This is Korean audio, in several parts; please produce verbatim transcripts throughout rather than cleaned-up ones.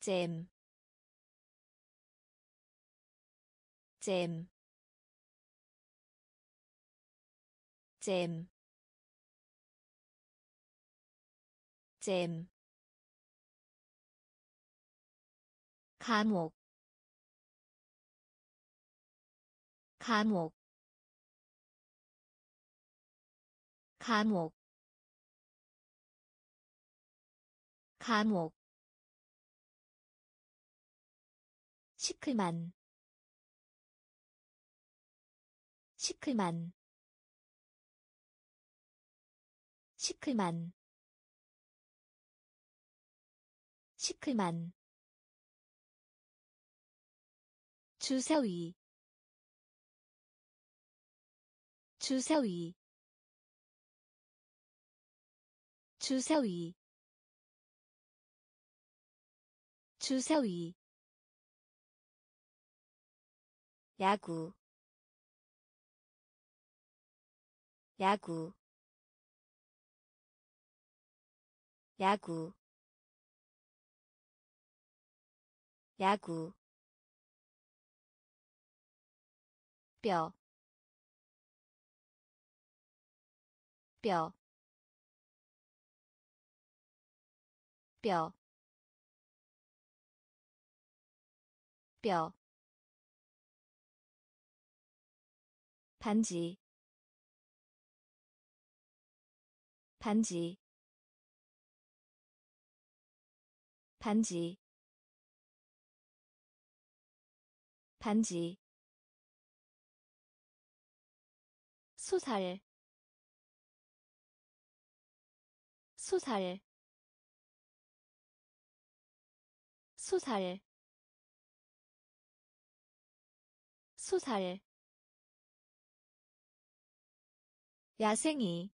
잼, 잼, 잼, 잼, 감옥, 감옥, 감옥, 감옥, 시클만, 시클만, 시클만, 시클만, 주사위, 주사위, 주사위, 주사위, 야구, 야구, 야구, 야구, 뼈, 뼈, 뼈, 뼈, 반지, 반지, 반지, 반지, 소살, 소살, 소살, 소살, 야생이,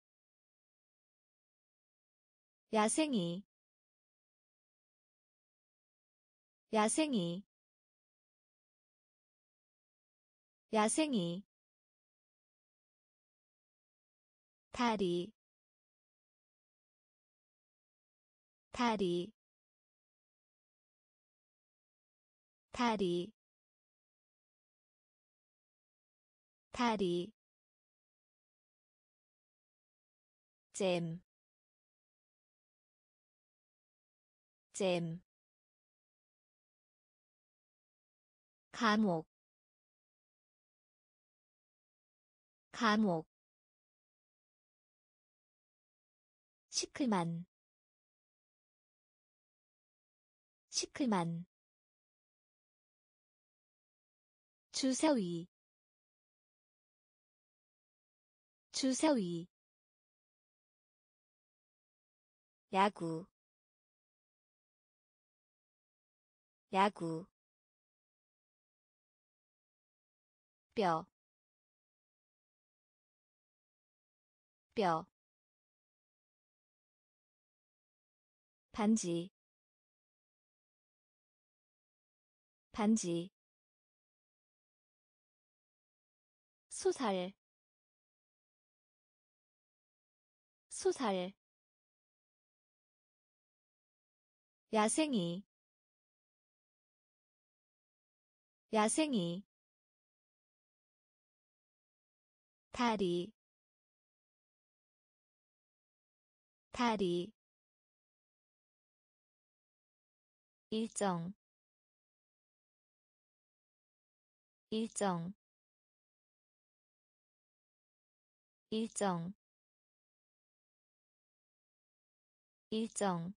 야생이, 야생이, 야생이, 다리, 다리, 다리, 다리, 잼, 잼, 감옥, 감옥, 시클만, 시클만, 주사위, 주사위, 야구, 야구, 뼈, 뼈, 반지, 반지, 소살, 소살, 야생이, 야생이, 다리, 다리, 일정, 일정, 일정, 일정,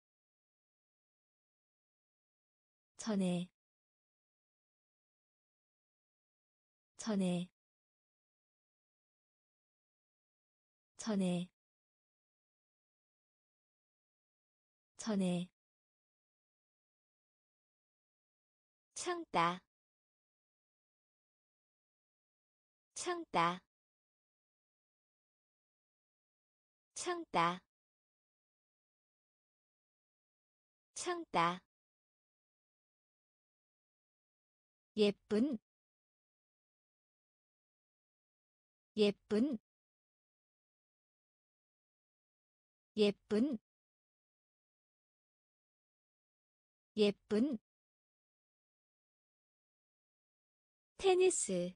전에, 전에, 전에, 전에, 참다, 참다, 참다, 참다, 예쁜, 예쁜, 예쁜, 예쁜 테니스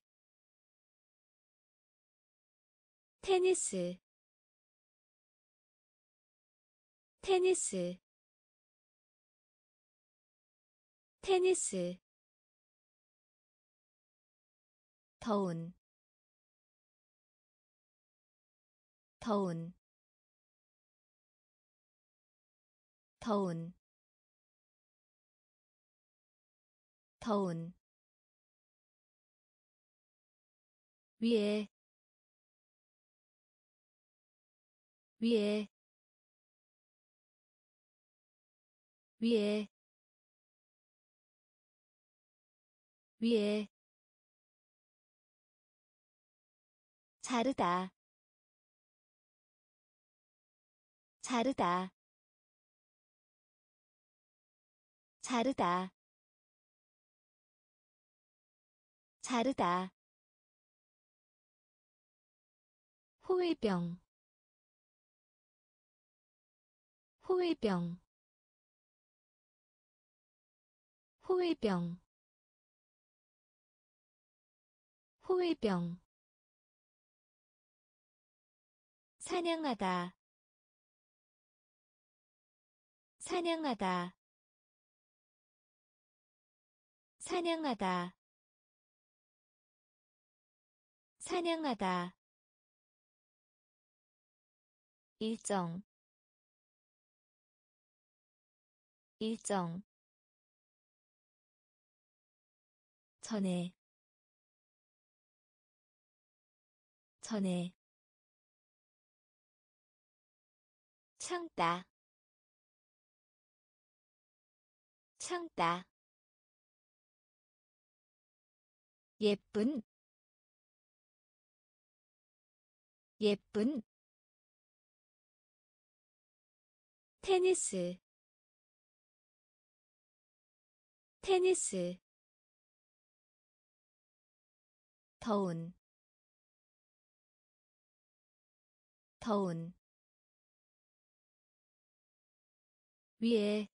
테니스 테니스 테니스 더운 더운 더운 더운 위에 위에 위에 위에 자르다 자르다 자르다 자르다 호위병 호위병 호위병 호위병 사냥하다 사냥하다 사냥하다 사냥하다 일정 일정 전에 전에 참다 참다 예쁜 예쁜 테니스 테니스 더운 더운 위에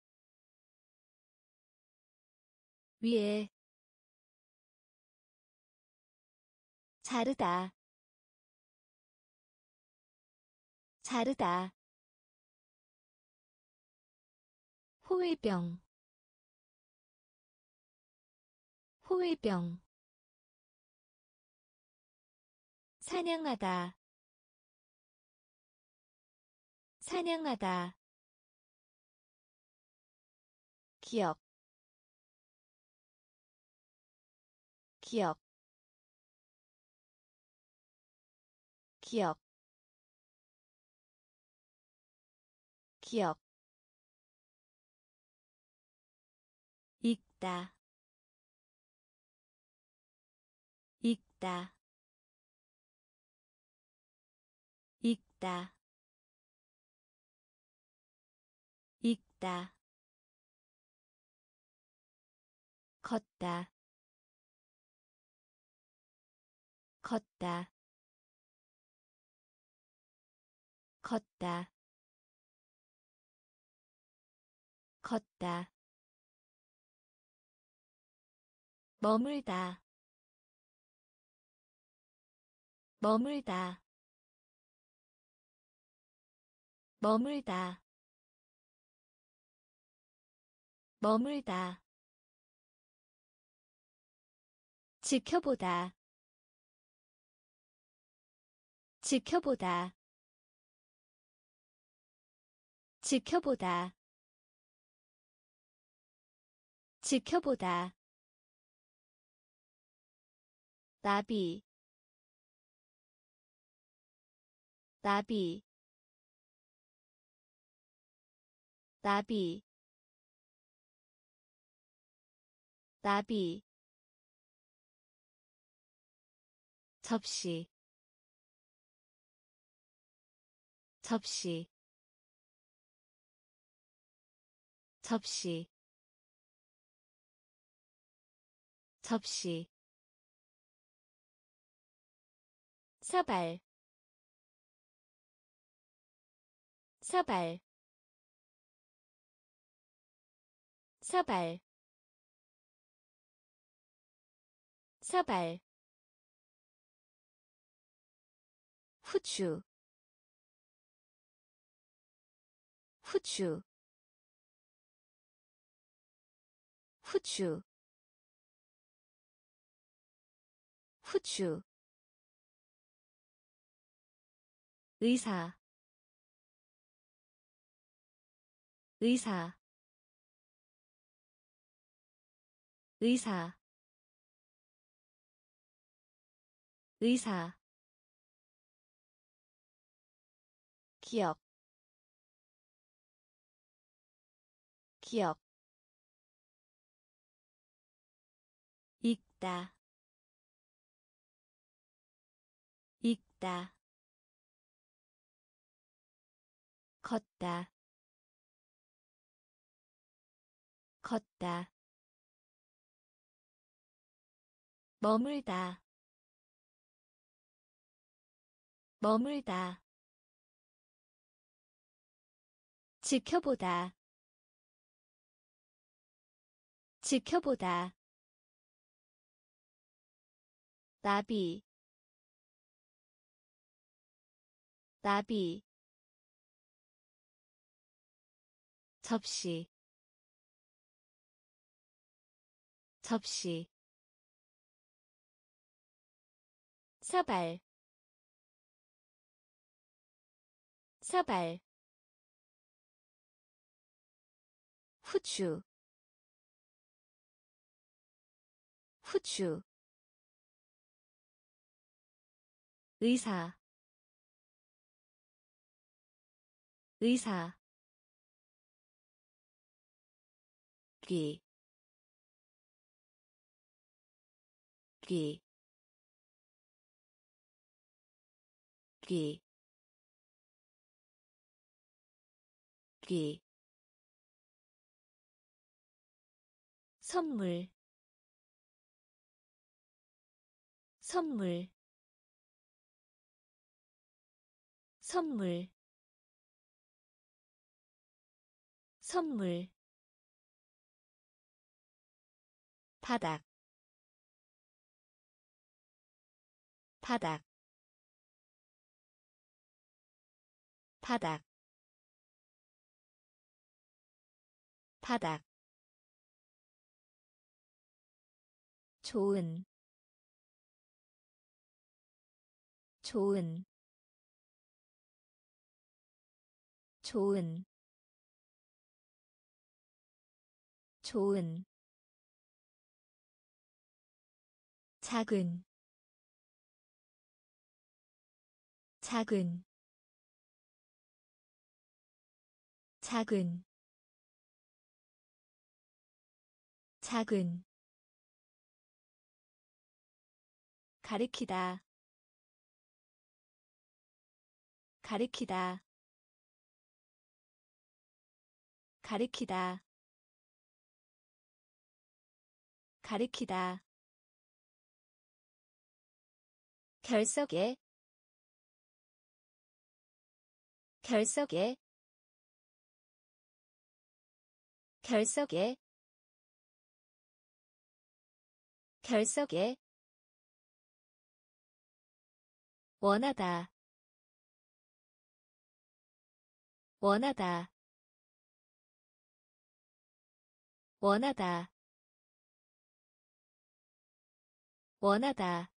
위에 자르다 자르다 호위병 호위병 사냥하다 사냥하다 기억 기억 기억 기억 읽다 읽다 읽다 읽다 걷다 걷다 걷다 걷다 머물다 머물다 머물다 머물다 지켜보다 지켜보다 지켜보다 지켜보다 나비 나비 나비 나비 접시 접시 접시 접시 사발 사발 사발 사발 후추 후추 후추 후추 의사 의사 의사 의사 기억 기억 읽다 읽다 걷다 걷다 머물다 머물다 지켜보다 지켜보다 나비 나비 접시 접시 사발 사발 후추 후추 의사 의사 귀, 귀, 귀, 귀 선물 선물 선물 선물 바닥 바닥 바닥 바닥 좋은 좋은 좋은 좋은 작은 작은 작은 작은 가리키다 가리키다 가리키다 가리키다 결석에 결석에 결석에 결석에 원하다 원하다 원하다 원하다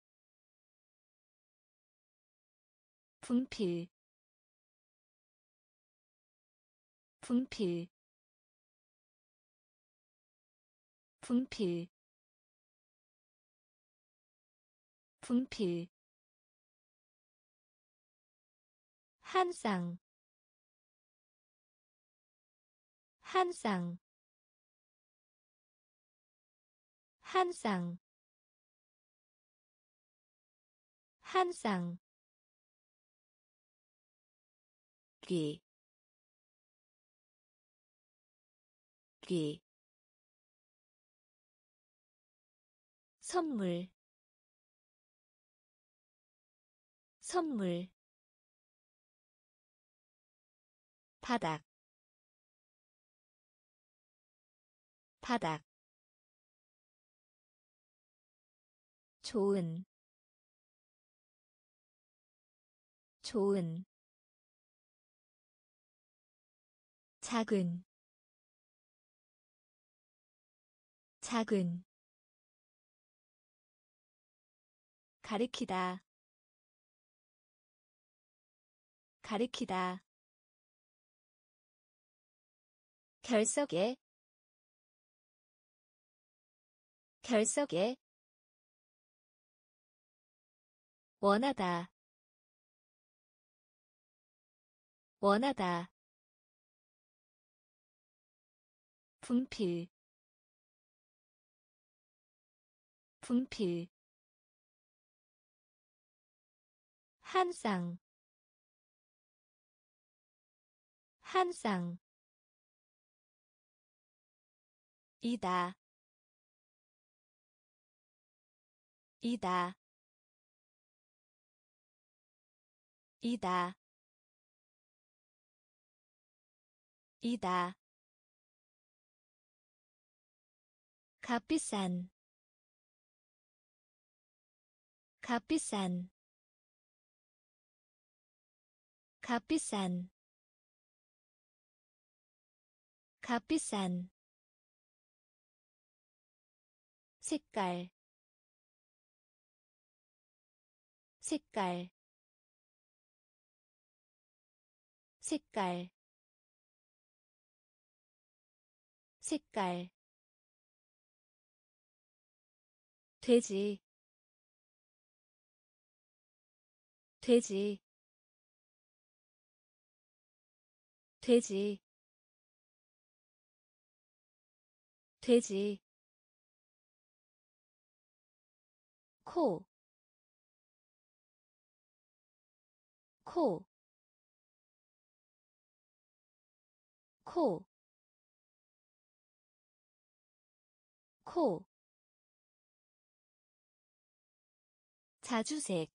분필 분필 분필 분필 한 쌍 한 쌍 한 쌍 한 쌍 귀, 귀 선물 선물 바닥 바닥 좋은 좋은 작은 작은 가리키다 가리키다 결석에 결석에 원하다 원하다 분필 분필 한 쌍 한 쌍 이다 이다 이다 이다 값비싼 값비싼 값비싼 값비싼 색깔 색깔 색깔 색깔 돼지 돼지 돼지 돼지 코, 코, 코, 코, 자주색,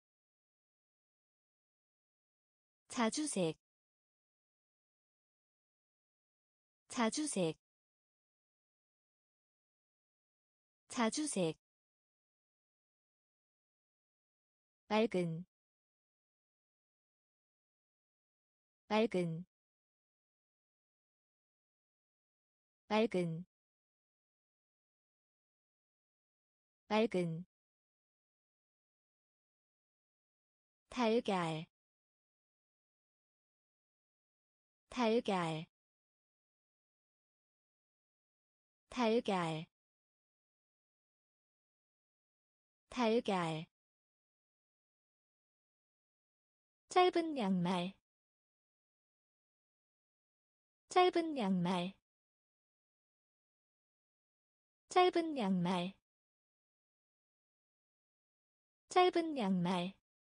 자주색, 자주색, 자주색, 맑은, 맑은, 맑은, 맑은, 달걀, 달걀, 달걀, 달걀, 짧은 양말, 짧은 양말, 짧은 양말, 짧은 양말,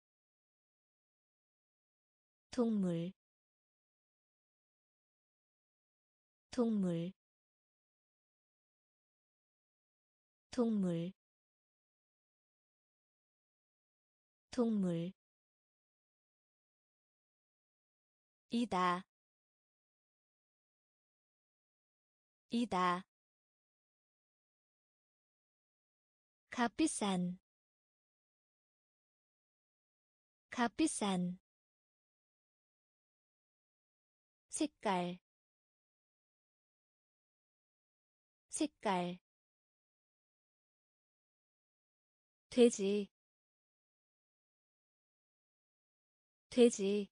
동물, 동물, 동물, 동물, 이다, 이다, 값비싼, 값비싼, 색깔, 색깔, 돼지, 돼지,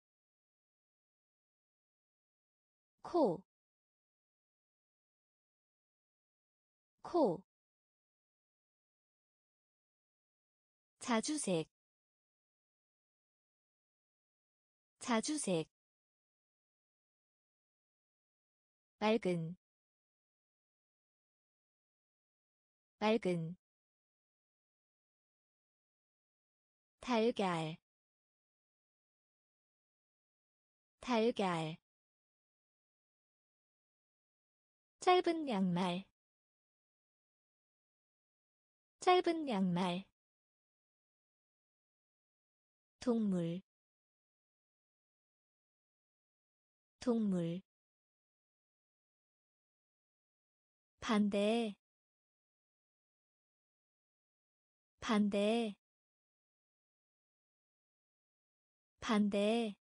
코, 코, 자주색, 자주색, 맑은, 맑은, 달걀, 달걀, 짧은 양말, 짧은 양말, 동물, 동물, 반대 반대 반대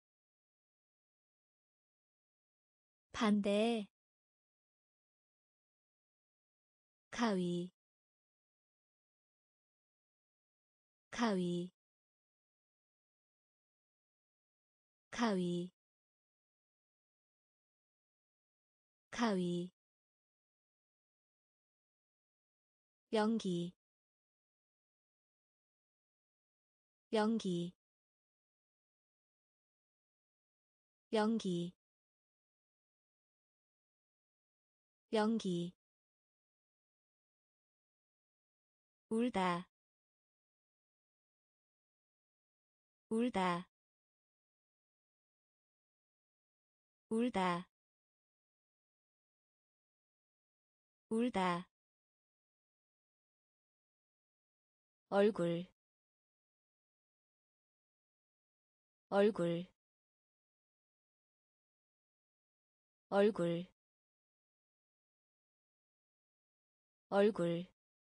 반대 가위 가위 가위 가위 연기 연기 연기 연기 울다 울다 울다 울다 얼굴 얼굴 얼굴 얼굴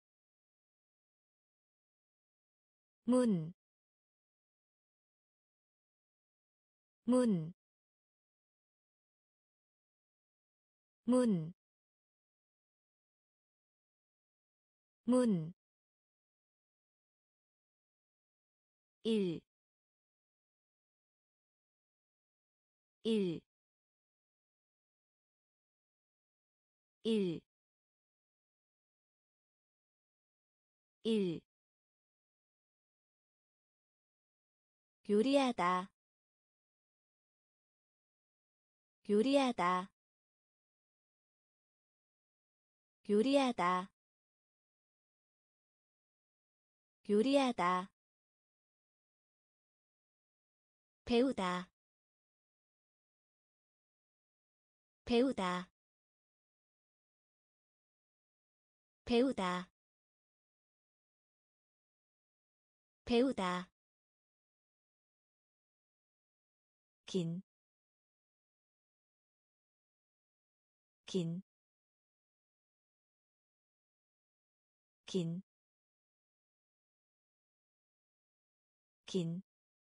문, 문, 문, 문, 일, 일, 일, 일, 요리하다, 요리하다, 요리하다, 요리하다, 배우다, 배우다, 배우다, 배우다, 긴, 긴, 긴, 긴,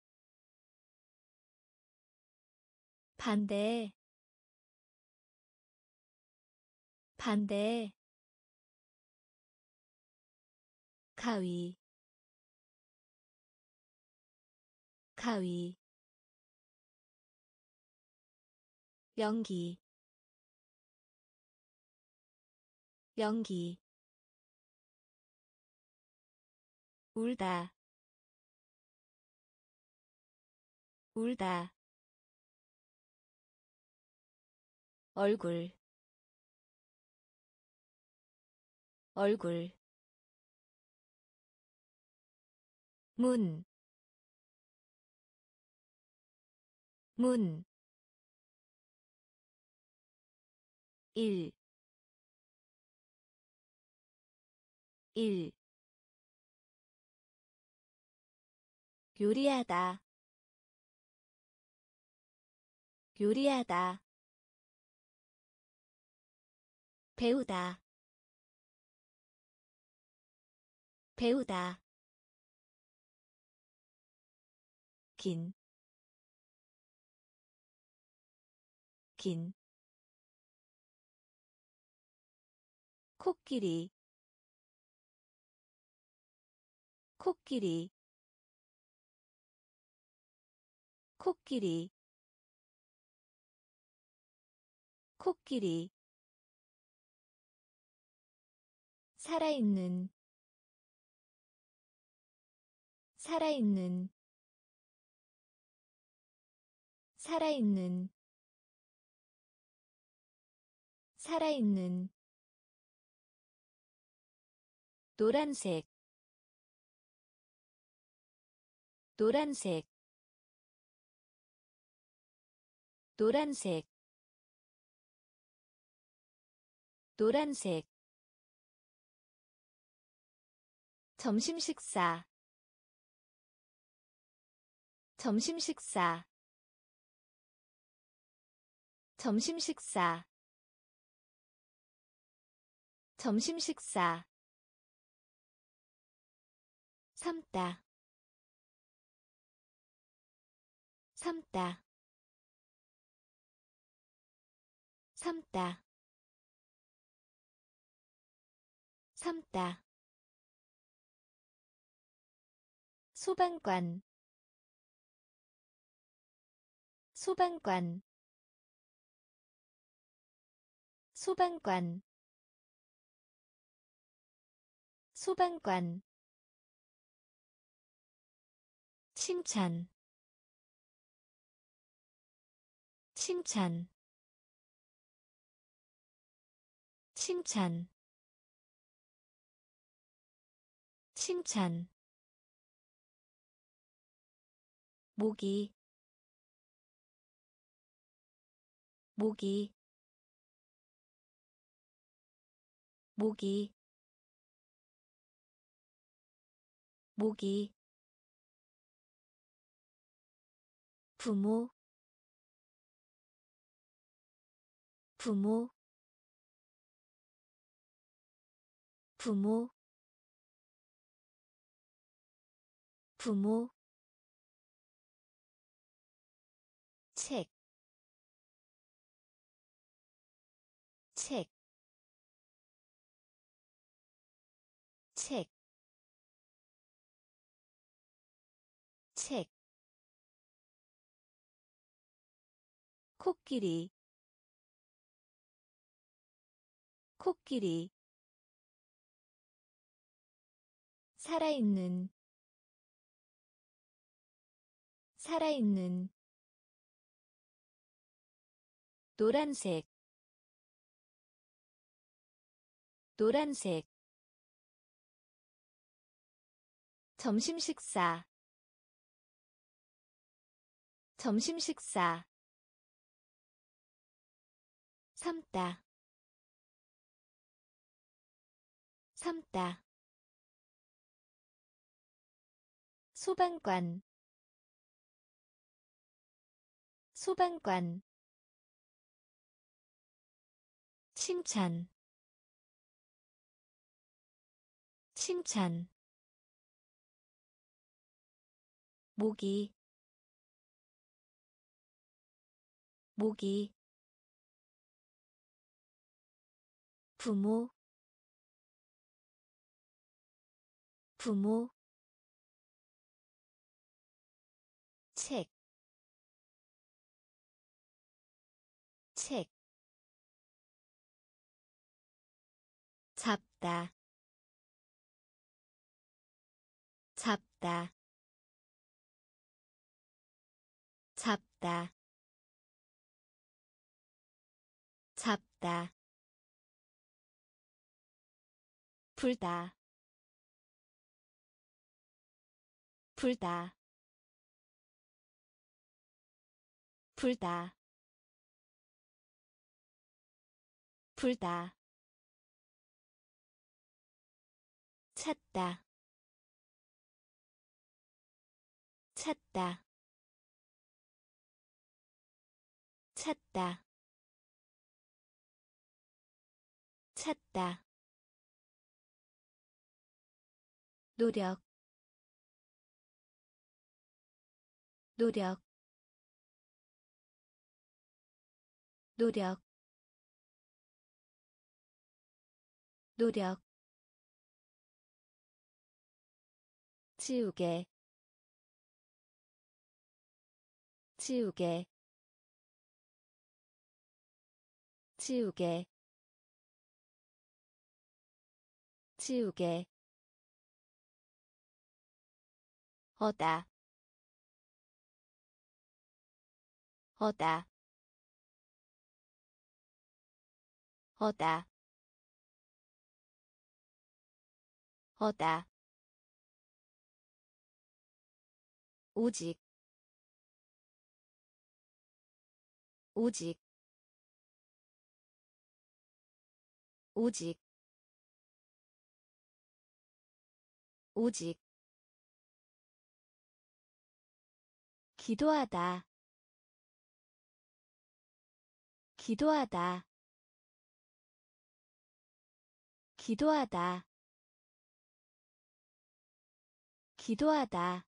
반대, 반대, 가위, 가위, 연기, 연기, 울다, 울다, 얼굴, 얼굴, 문, 문, 일, 일, 요리하다, 요리하다, 배우다, 배우다, 긴, 긴, 코끼리, 코끼리, 코끼리, 코끼리, 살아있는, 살아있는, 살아있는, 살아있는, 노란색, 노란색, 노란색, 노란색, 점심 식사, 점심 식사, 점심 식사, 점심 식사 삶다 삶다 삶다 삶다 소방관 소방관 소방관 소방관 칭찬 칭찬 칭찬 칭찬 모기 모기 모기 모기 부모 부모 부모 부모 책, 책, 책, 책, 코끼리, 코끼리, 살아있는, 살아있는, 노란색, 노란색, 점심 식사, 점심 식사, 삶다, 삶다, 소방관, 소방관, 칭찬, 칭찬, 모기, 모기, 부모, 부모, 책, 책, 잡다, 잡다, 잡다, 잡다, 불다, 불다, 불다, 불다, 찾다, 찾다, 찾다, 찾다, 노력, 노력, 노력, 노력, 지우개, 지우개, 지우개, 지우개, 어다, 어다, 어다, 어다, 오직, 오직, 오직, 오직, 기도하다, 기도하다, 기도하다 기도하다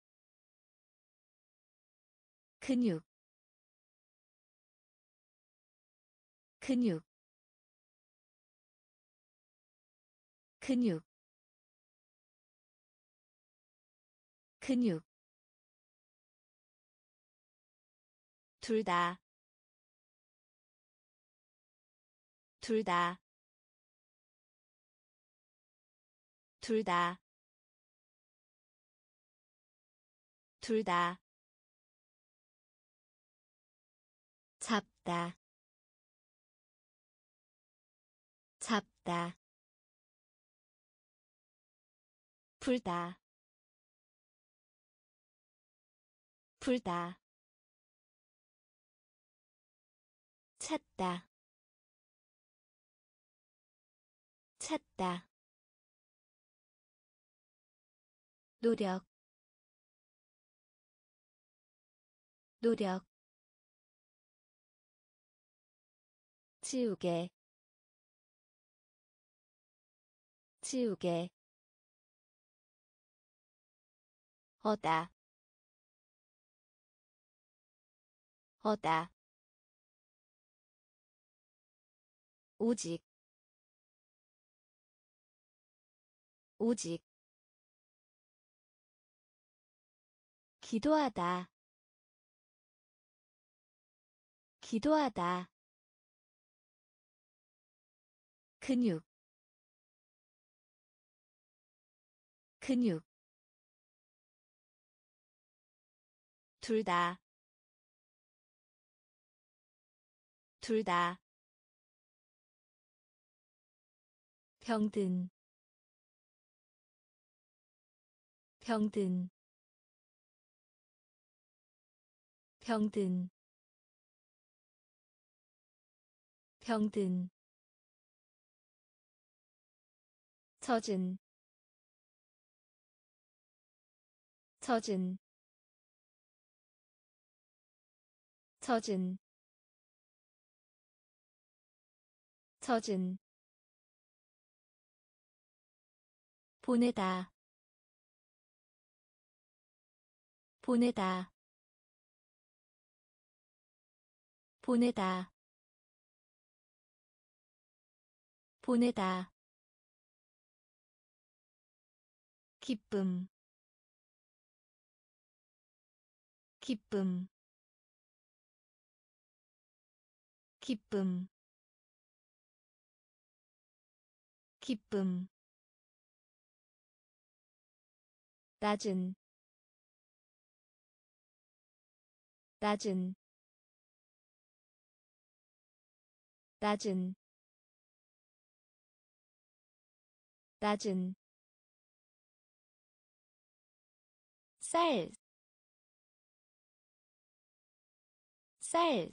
근육 근육 근육 근육 둘 다, 둘 다, 둘 다, 둘 다, 잡다, 잡다, 불다, 불다, 찾다, 찾다, 노력, 노력, 지우개, 지우개, 어다, 어다, 오직, 오직, 기도하다, 기도하다, 근육, 근육, 둘 다, 둘 다, 병든, 병든, 병든, 병든, 젖은, 젖은, 젖은, 젖은, 보내다, 보내다, 보내다, 보내다, 기쁨, 기쁨, 기쁨, 기쁨, 낮은, 낮은, 낮은, 낮은, 쌀, 쌀,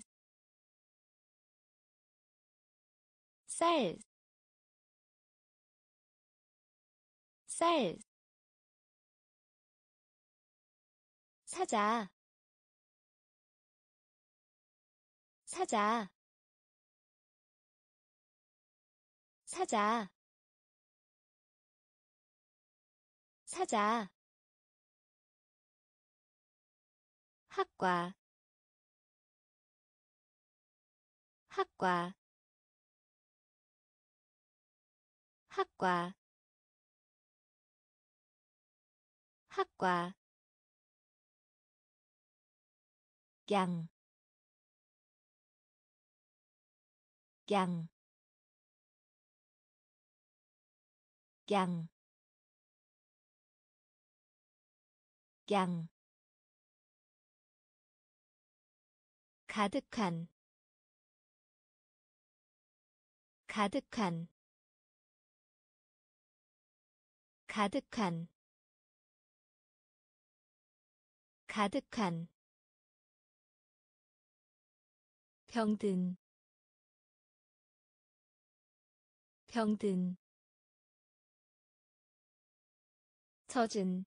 쌀, 쌀, 사자, 사자, 사자, 사자, 학과, 학과, 학과, 학과, 양, 양, 양, 양, 가득한, 가득한, 가득한, 가득한, 병든, 병든, 젖은,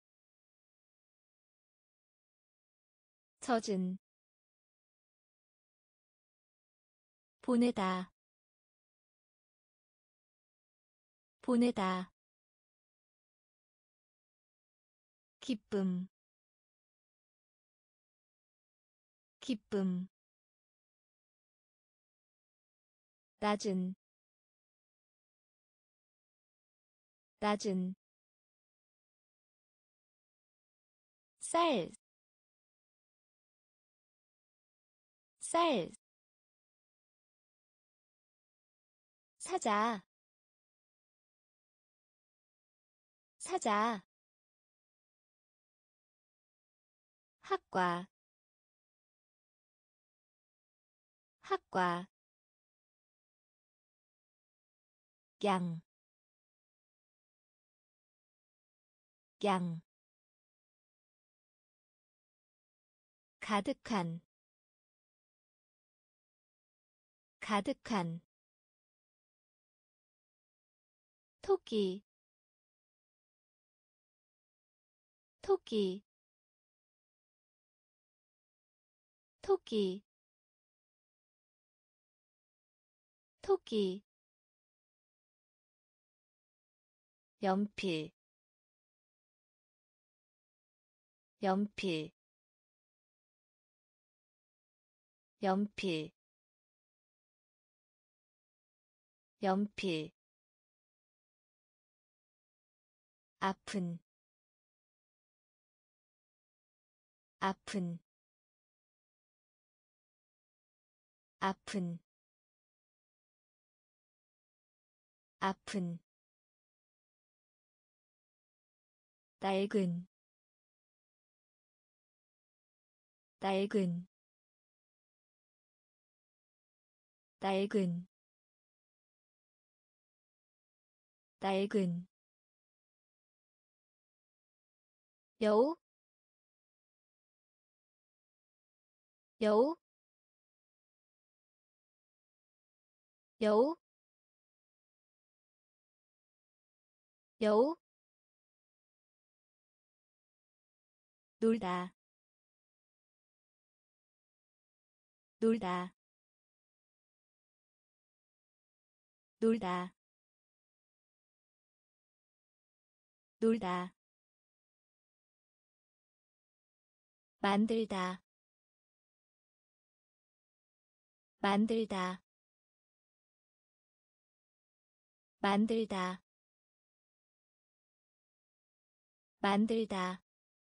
젖은, 보내다, 보내다 기쁨 기쁨 낮은 낮은 쌀, 쌀, 사자, 사자, 학과, 학과, 양, 양, 가득한, 가득한, 토끼, 토끼, 토끼, 토끼, 연필, 연필, 연필, 연필, 아픈, 아픈, 아픈, 아픈, 낡은, 낡은, 낡은, 낡은, 여우, 여우, 여우, 여우, 놀다, 놀다, 놀다, 놀다, 만들다, 만들다, 만들다, 만들다,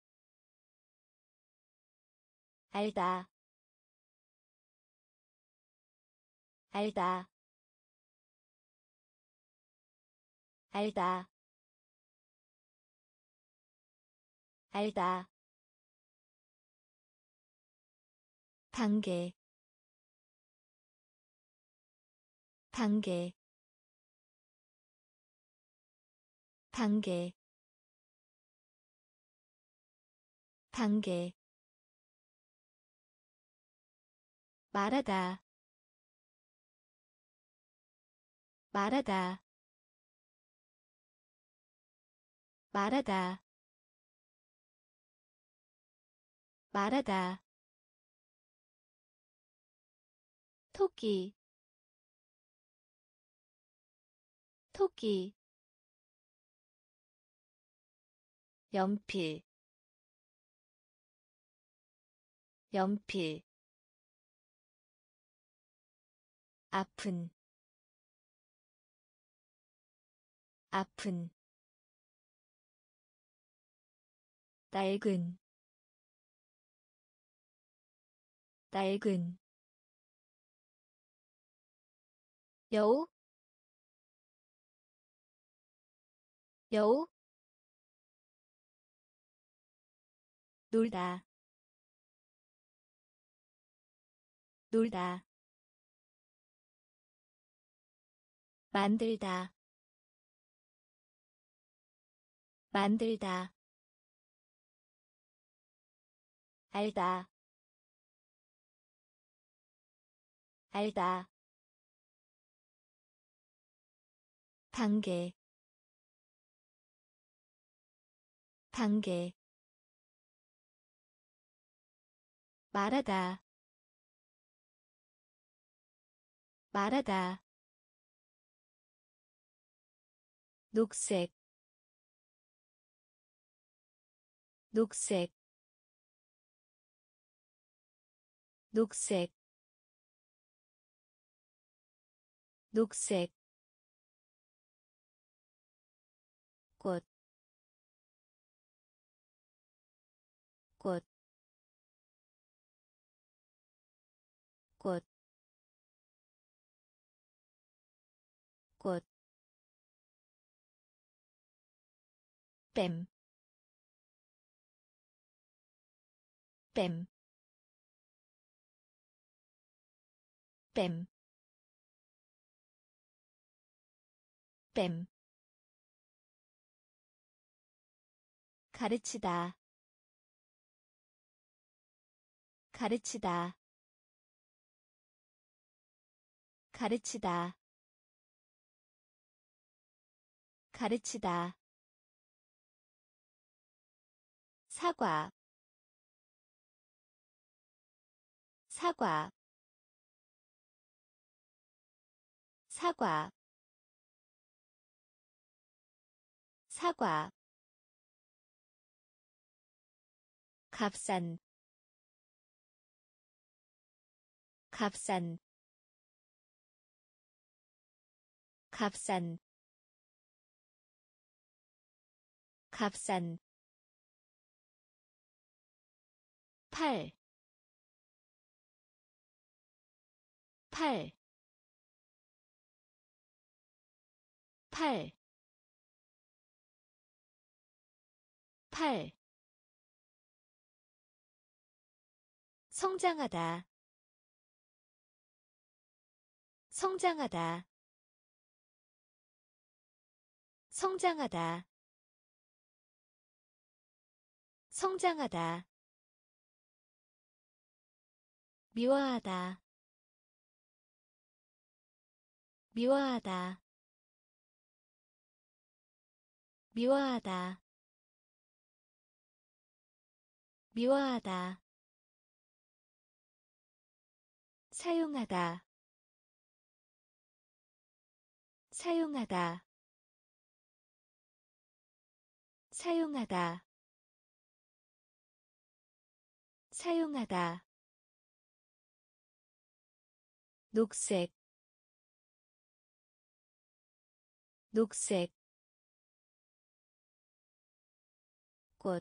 알다, 알다, 알다, 알다, 단계, 단계, 단계, 단계, 말하다, 말하다, 말하다, 말하다, 토끼, 토끼, 연필, 연필, 아픈, 아픈, 낡은, 낡은, 여우, 여우, 놀다, 놀다, 만들다, 만들다, 알다, 알다, 단계, 단계, 말하다, 말하다, 녹색 녹색 녹색 녹색 꽃, 꽃, 꽃, 꽃, 뱀, 뱀, 뱀, 뱀, 가르치다, 가르치다, 가르치다, 가르치다, 사과, 사과, 사과, 사과, 값싼, 값싼, 값싼, 값싼, 팔, 팔, 팔, 팔, 성장하다, 성장하다, 성장하다, 성장하다, 미워하다, 미워하다, 미워하다, 미워하다, 사용하다, 사용하다, 사용하다, 사용하다, 녹색, 녹색, 꽃,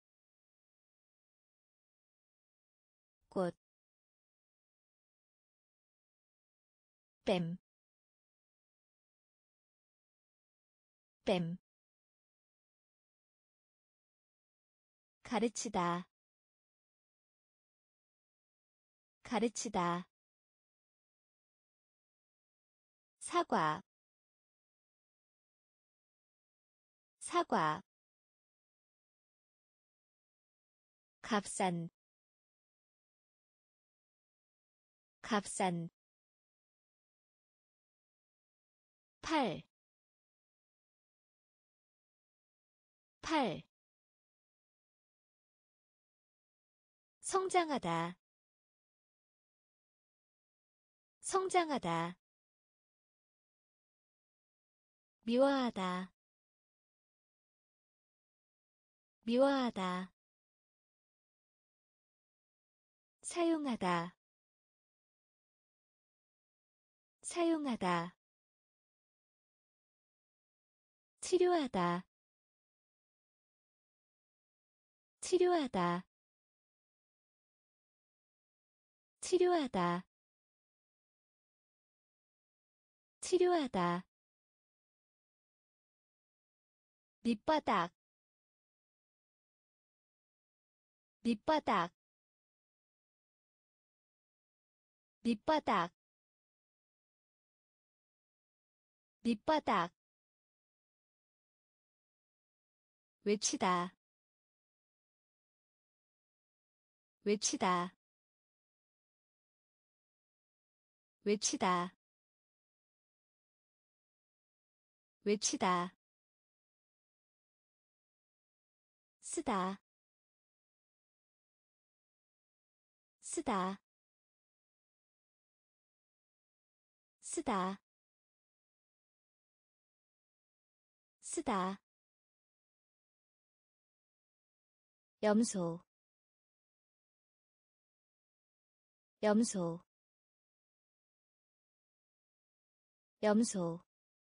꽃, 뱀, 뱀, 가르치다, 가르치다, 사과, 사과, 값싼, 값싼, 팔, 팔, 성장하다, 성장하다, 미워하다, 미워하다, 사용하다, 사용하다, 치료하다, 치료하다, 치료하다, 치료하다, 밑바닥, 밑바닥, 밑바닥, 밑바닥, 외치다, 외치다, 외치다, 외치다, 쓰다, 쓰다, 쓰다, 쓰다 염소 염소 염소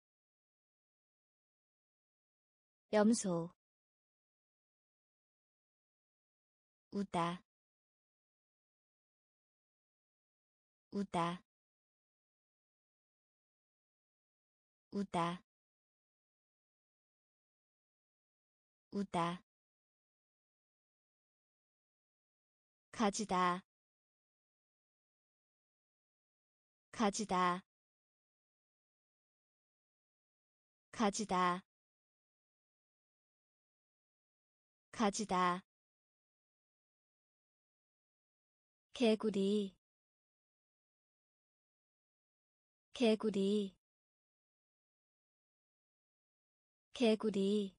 염소 우다 우다 우다 우다 가지다 가지다 가지다 가지다 개구리 개구리 개구리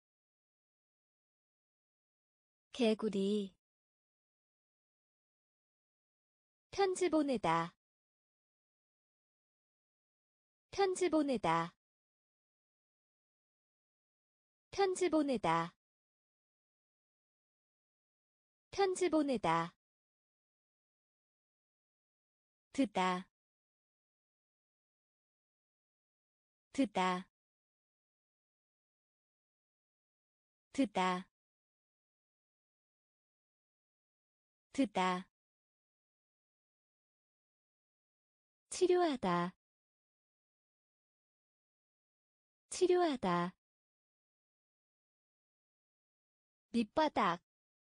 개구리 편지 보내다 편지 보내다 편지 보내다 편지 보내다 듣다 듣다 듣다 듣다 치료하다 치료하다 밑바닥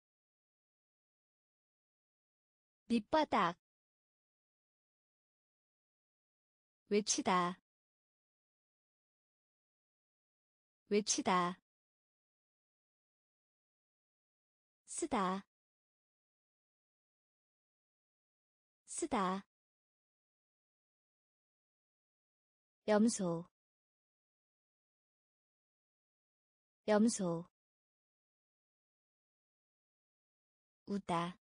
밑바닥 외치다 외치다 쓰다 쓰다 염소 염소 우다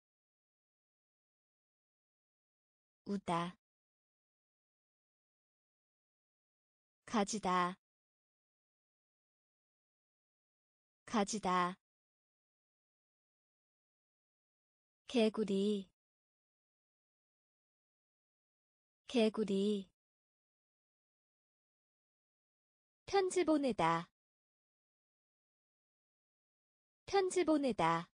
우다 가지다 가지다 개구리 개구리 편지 보내다 편지 보내다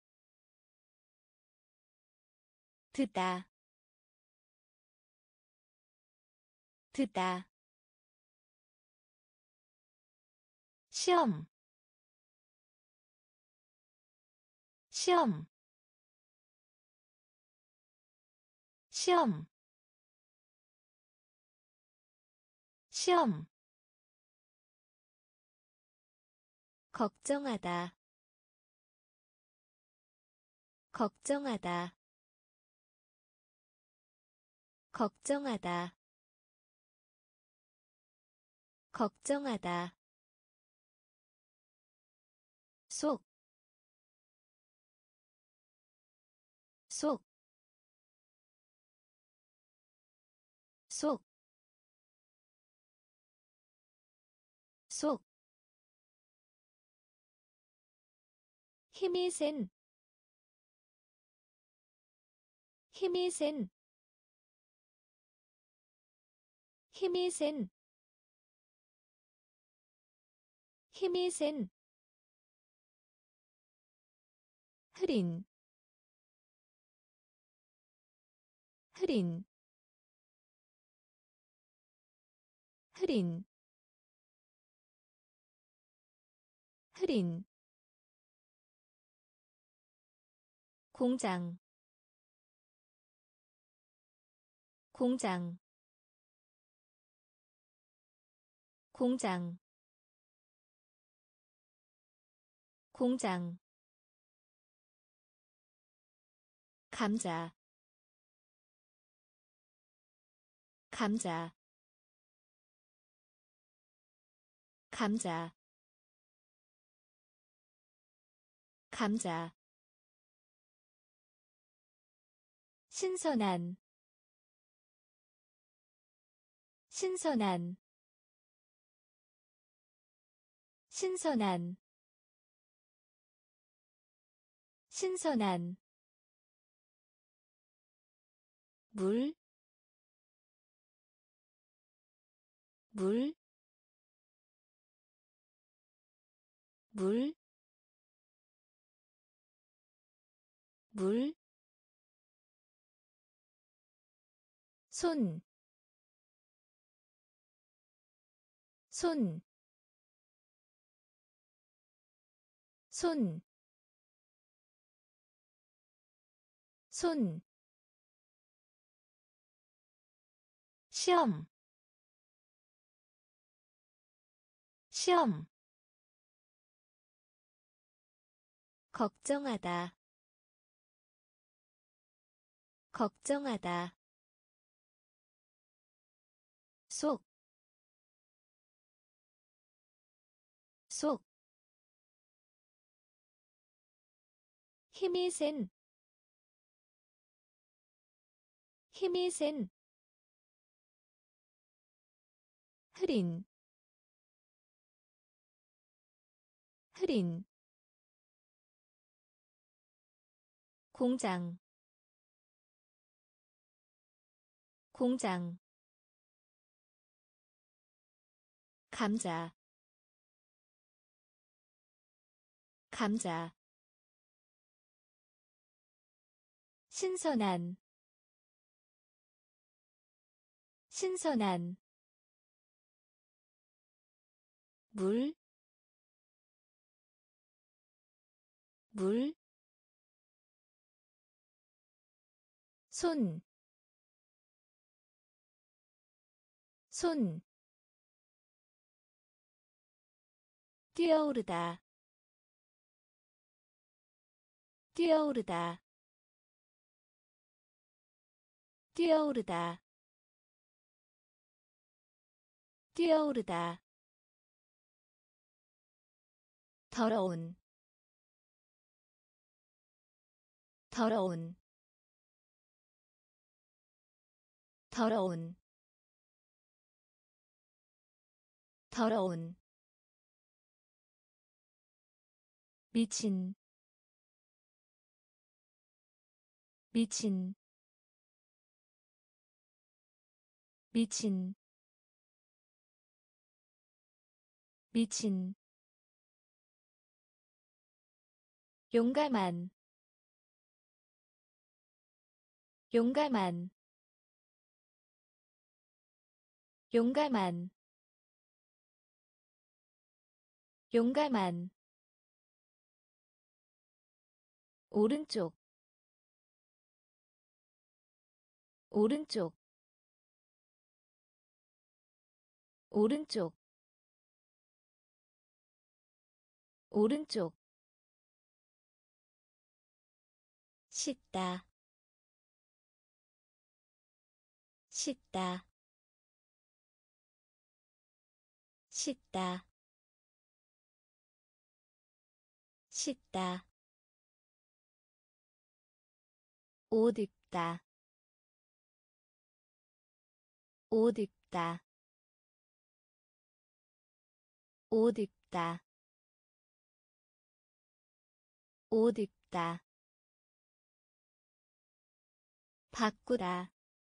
듣다 듣다 시험 시험 시험 시험 걱정하다 걱정하다 걱정하다 걱정하다 속, 속, 속, 속, 힘이 센, 힘이 센, 힘이 센, 힘이 센, 흐린, 흐린, 흐린, 흐린, 공장, 공장, 공장, 공장, 감자, 감자, 감자, 감자, 신선한, 신선한, 신선한 신선한 물, 물, 물, 물, 손, 손, 손, 손, 시험, 시험, 걱정하다, 걱정하다, 속, 속, 힘이 센, 힘이 센, 흐린, 흐린, 공장, 공장, 감자, 감자, 신선한, 신선한, 물, 물, 손, 손, 뛰어오르다, 뛰어오르다, 뛰어오르다, 뛰어오르다, 더러운, 더러운, 더러운, 더러운, 미친, 미친, 미친, 미친, 용감한, 용감한, 용감한, 용감한, 오른쪽, 오른쪽, 오른쪽, 오른쪽, 씻다, 씻다, 씻다, 씻다, 옷 입다, 옷 입다, 옷 입다, 옷 입다, 바꾸다,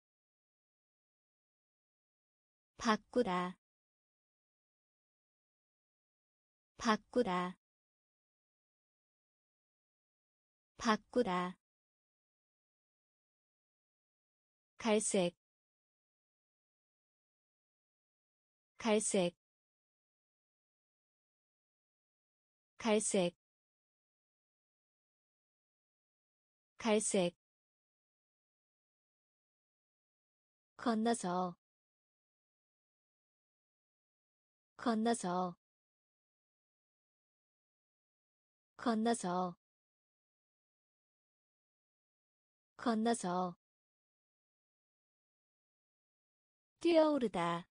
바꾸다, 바꾸다, 바꾸다, 갈색, 갈색, 갈색, 갈색, 건너서, 건너서, 건너서, 건너서, 뛰어오르다,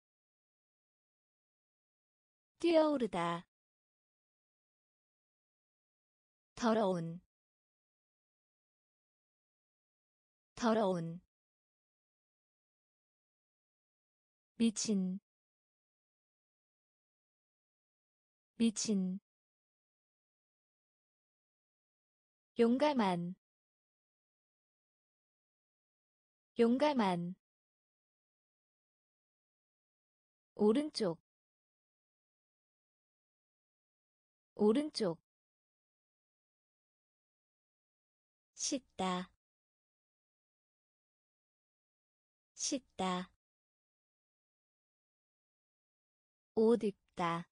뛰어오르다, 더러운, 더러운, 미친, 미친 용감한 용감한 오른쪽 오른쪽 씻다 씻다 옷 입다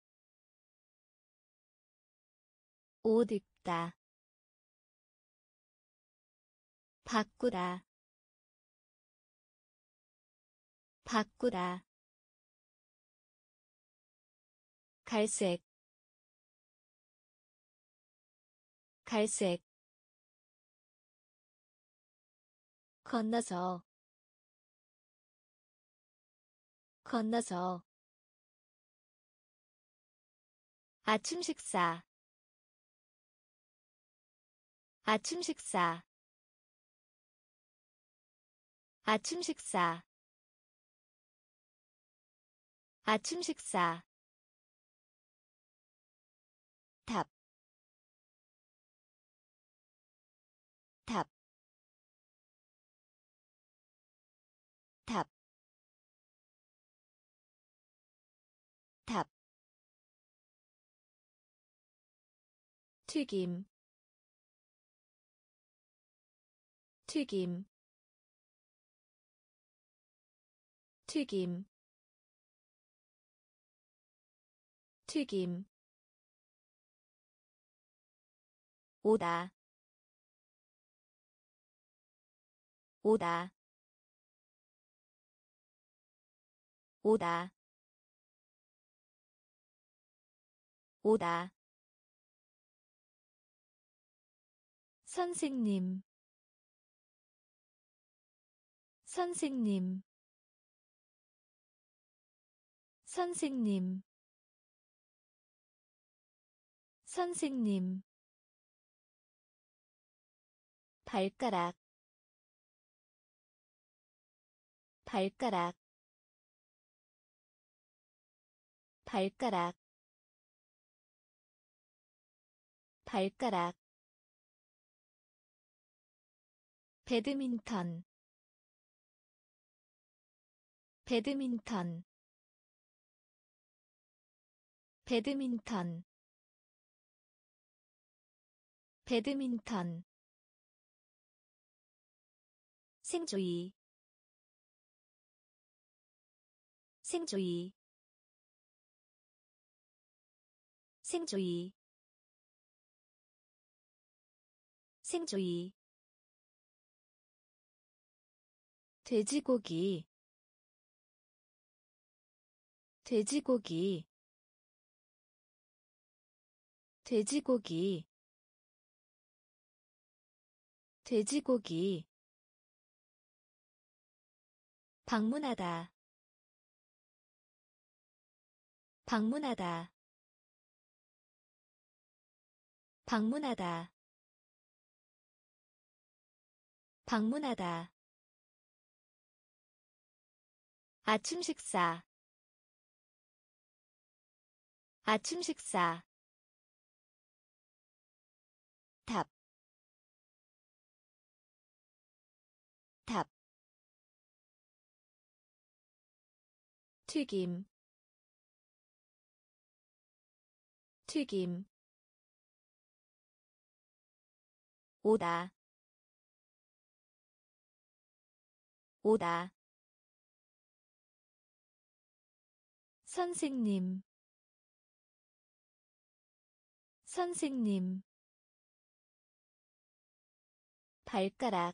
옷 입다 바꾸다 바꾸다 갈색 갈색 건너서 건너서 아침 식사 아침 식사 아침 식사 아침 식사 탑, 탑, 탑, 탑, 튀김, 튀김, 튀김, 튀김, 오다, 오다, 오다, 오다, 선생님, 선생님, 선생님, 선생님, 발가락, 발가락, 발가락, 발가락, 배드민턴, 배드민턴, 배드민턴, 배드민턴, 생조이, 생조이, 생조이, 생조이, 돼지고기, 돼지고기, 돼지고기, 돼지고기, 방문하다, 방문하다, 방문하다, 방문하다, 아침 식사, 아침 식사, 탑, 탑, 튀김, 튀김, 오다, 오다, 선생님, 선생님, 발가락,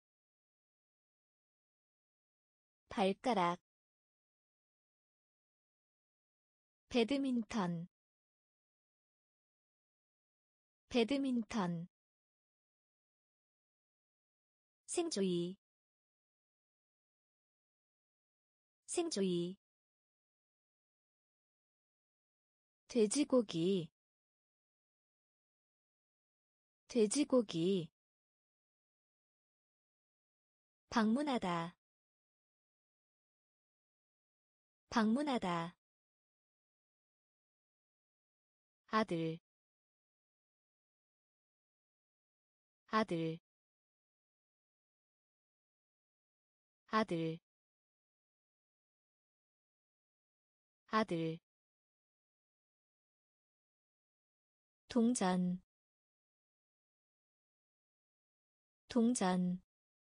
발가락, 배드민턴, 배드민턴, 생조이, 생조이, 돼지고기, 돼지고기, 방문하다, 방문하다, 아들 아들 아들 아들 동전 동전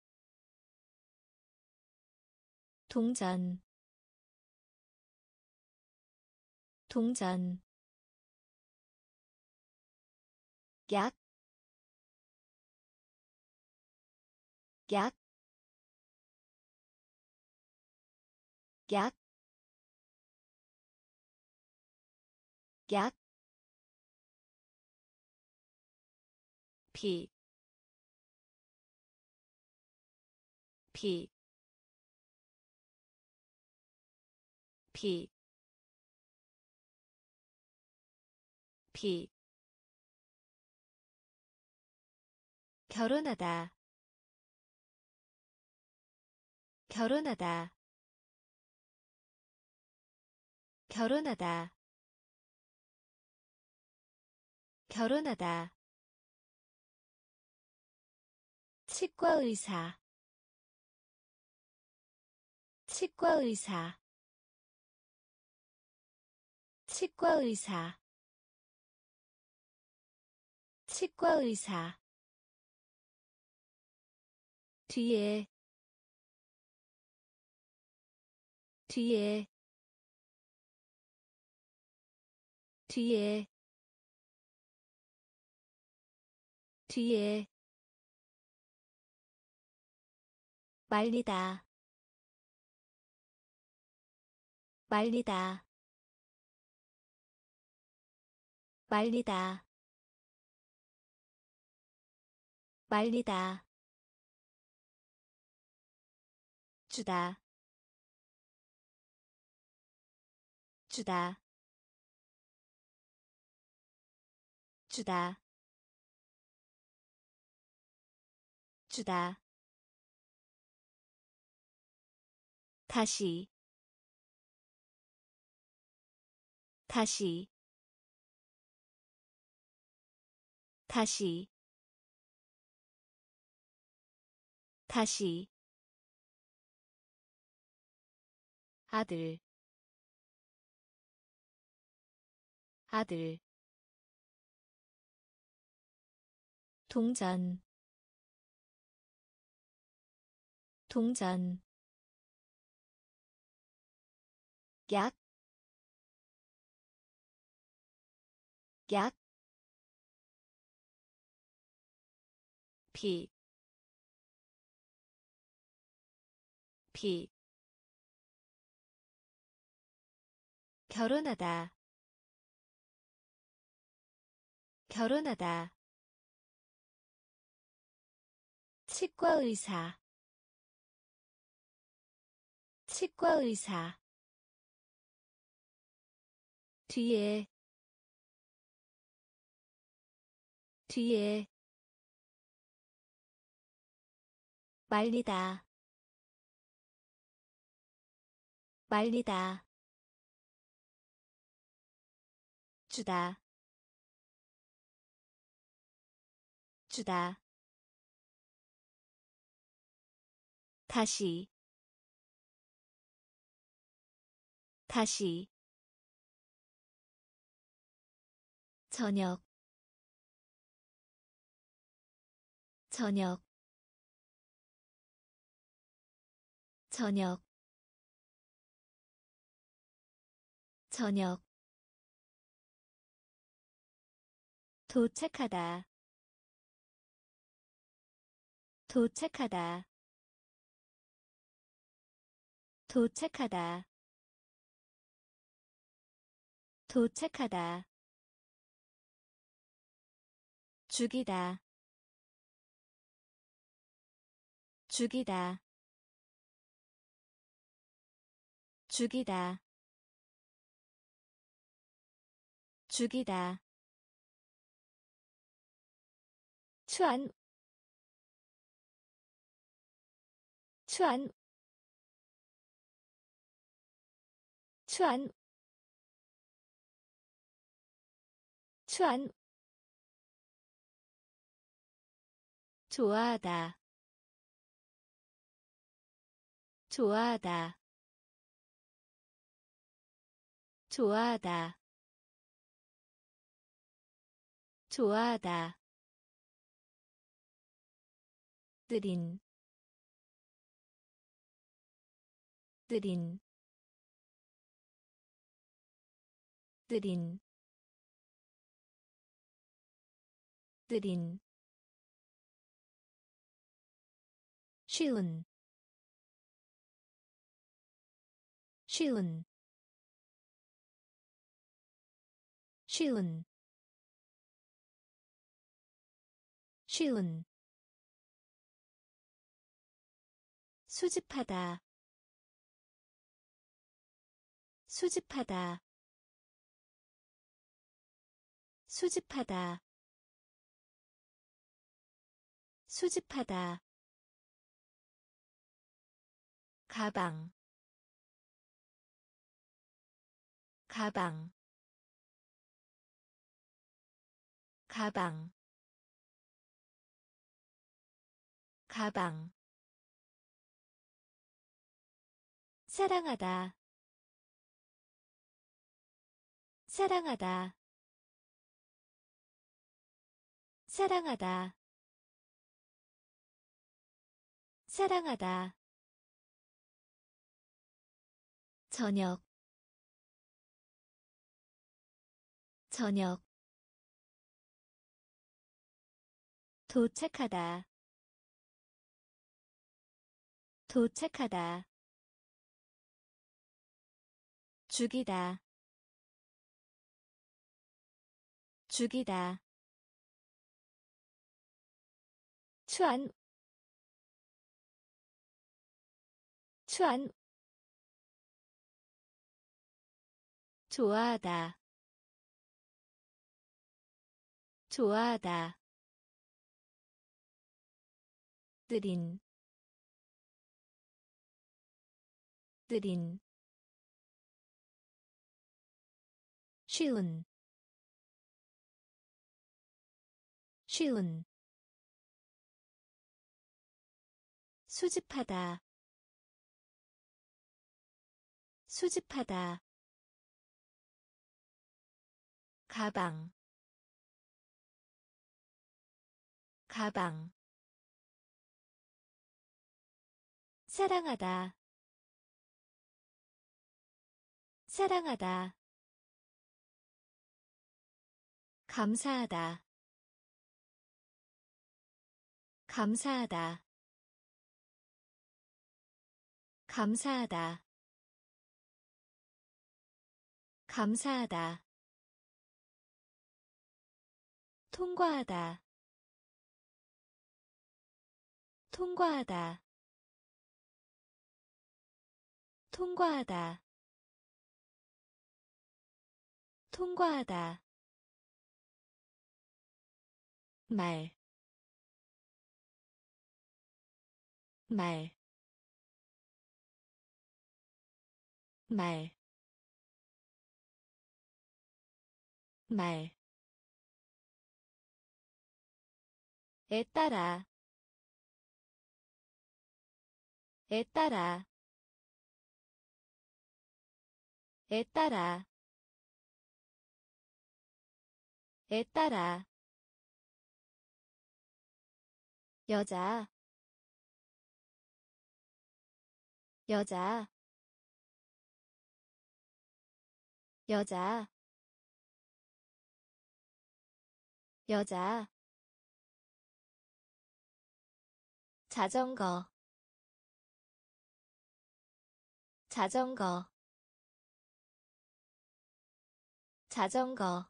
동전 동전 약, 약, 약, 약, 피, 피, 피, 피, 결혼하다, 결혼하다, 결혼하다, 결혼하다, 치과 의사, 치과 의사, 치과 의사, 치과 의사, 뒤에, 뒤에, 뒤에, 뒤에, 말리다, 말리다, 말리다, 말리다, 주다, 주다, 주다, 주다, 다시, 다시, 다시, 다시, 아들, 아들, 동전, 동전, 약, 약, 피, 피, 결혼하다, 결혼하다, 치과 의사, 치과 의사, 뒤에, 뒤에, 말리다, 말리다, 주다, 주다, 다시, 다시, 저녁, 저녁, 저녁, 저녁, 도착하다, 도착하다, 도착하다, 도착하다, 죽이다, 죽이다, 죽이다, 죽이다, 추안, 추안, 추안, 추한 좋아하다 좋아하다 좋아하다 좋아하다 느린 느린 느린 느린 쉬운 쉬운 쉬운 쉬운 수집하다 수집하다 수집하다 수집하다 가방 가방 가방 가방 사랑하다 사랑하다 사랑하다 사랑하다 저녁 저녁 도착하다 도착하다 죽이다 죽이다 추한 추한 좋아하다 좋아하다 느린 느린 쉬운 쉬운 수집하다 수집하다 가방 가방 사랑하다 사랑하다 감사하다 감사하다 감사하다 감사하다 통과하다 통과하다 통과하다 통과하다 말, 말, 말, 말. 에 따라, 에 따라, 에 따라, 에 따라. 여자, 여자, 여자, 여자. 자전거, 자전거, 자전거,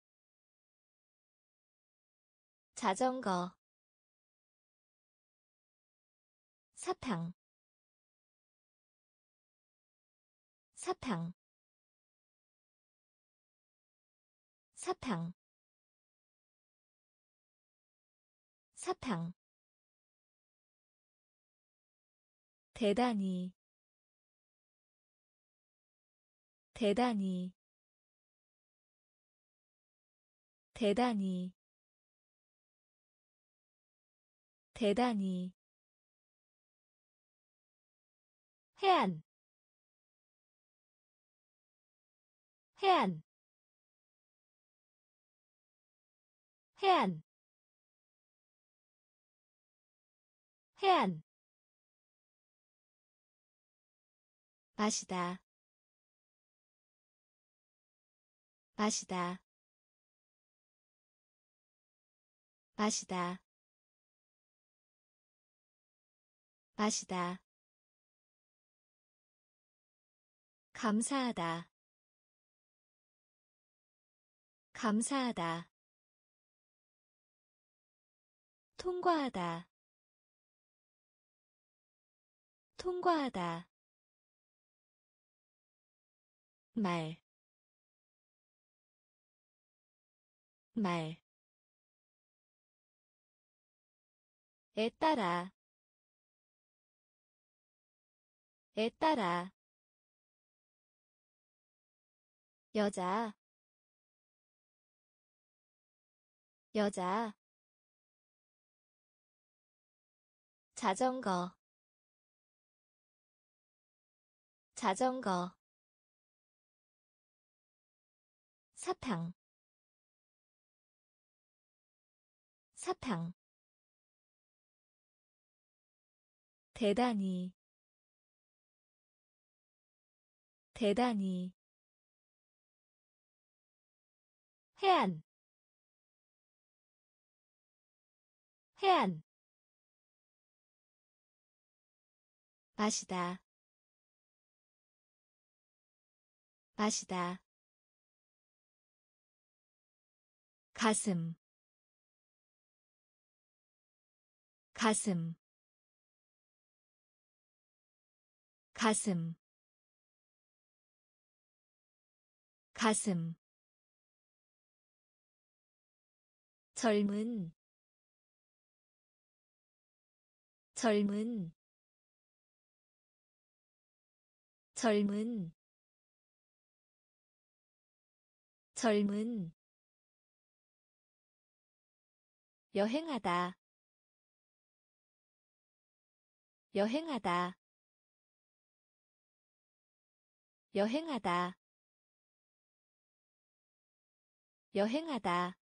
자전거. 사탕, 사탕, 사탕, 사탕. 대단히, 대단히, 대단히 대단히 해안 해안 해안 해안 마시다 마시다 마시다 마시다 감사하다 감사하다 통과하다 통과하다 말, 말, 에 따라, 에 따라, 여자, 여자, 자전거, 자전거, 사탕, 사탕, 대단히, 대단히, 해안, 해안, 마시다, 마시다, 가슴, 가슴, 가슴, 가슴, 젊은, 젊은, 젊은, 젊은, 여행하다, 여행하다, 여행하다, 여행하다,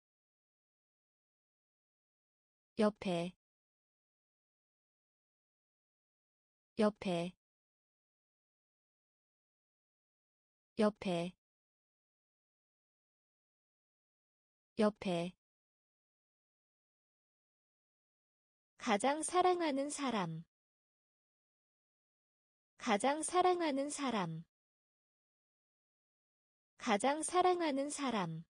옆에, 옆에, 옆에, 옆에, 가장 사랑하는 사람, 가장 사랑하는 사람, 가장 사랑하는 사람,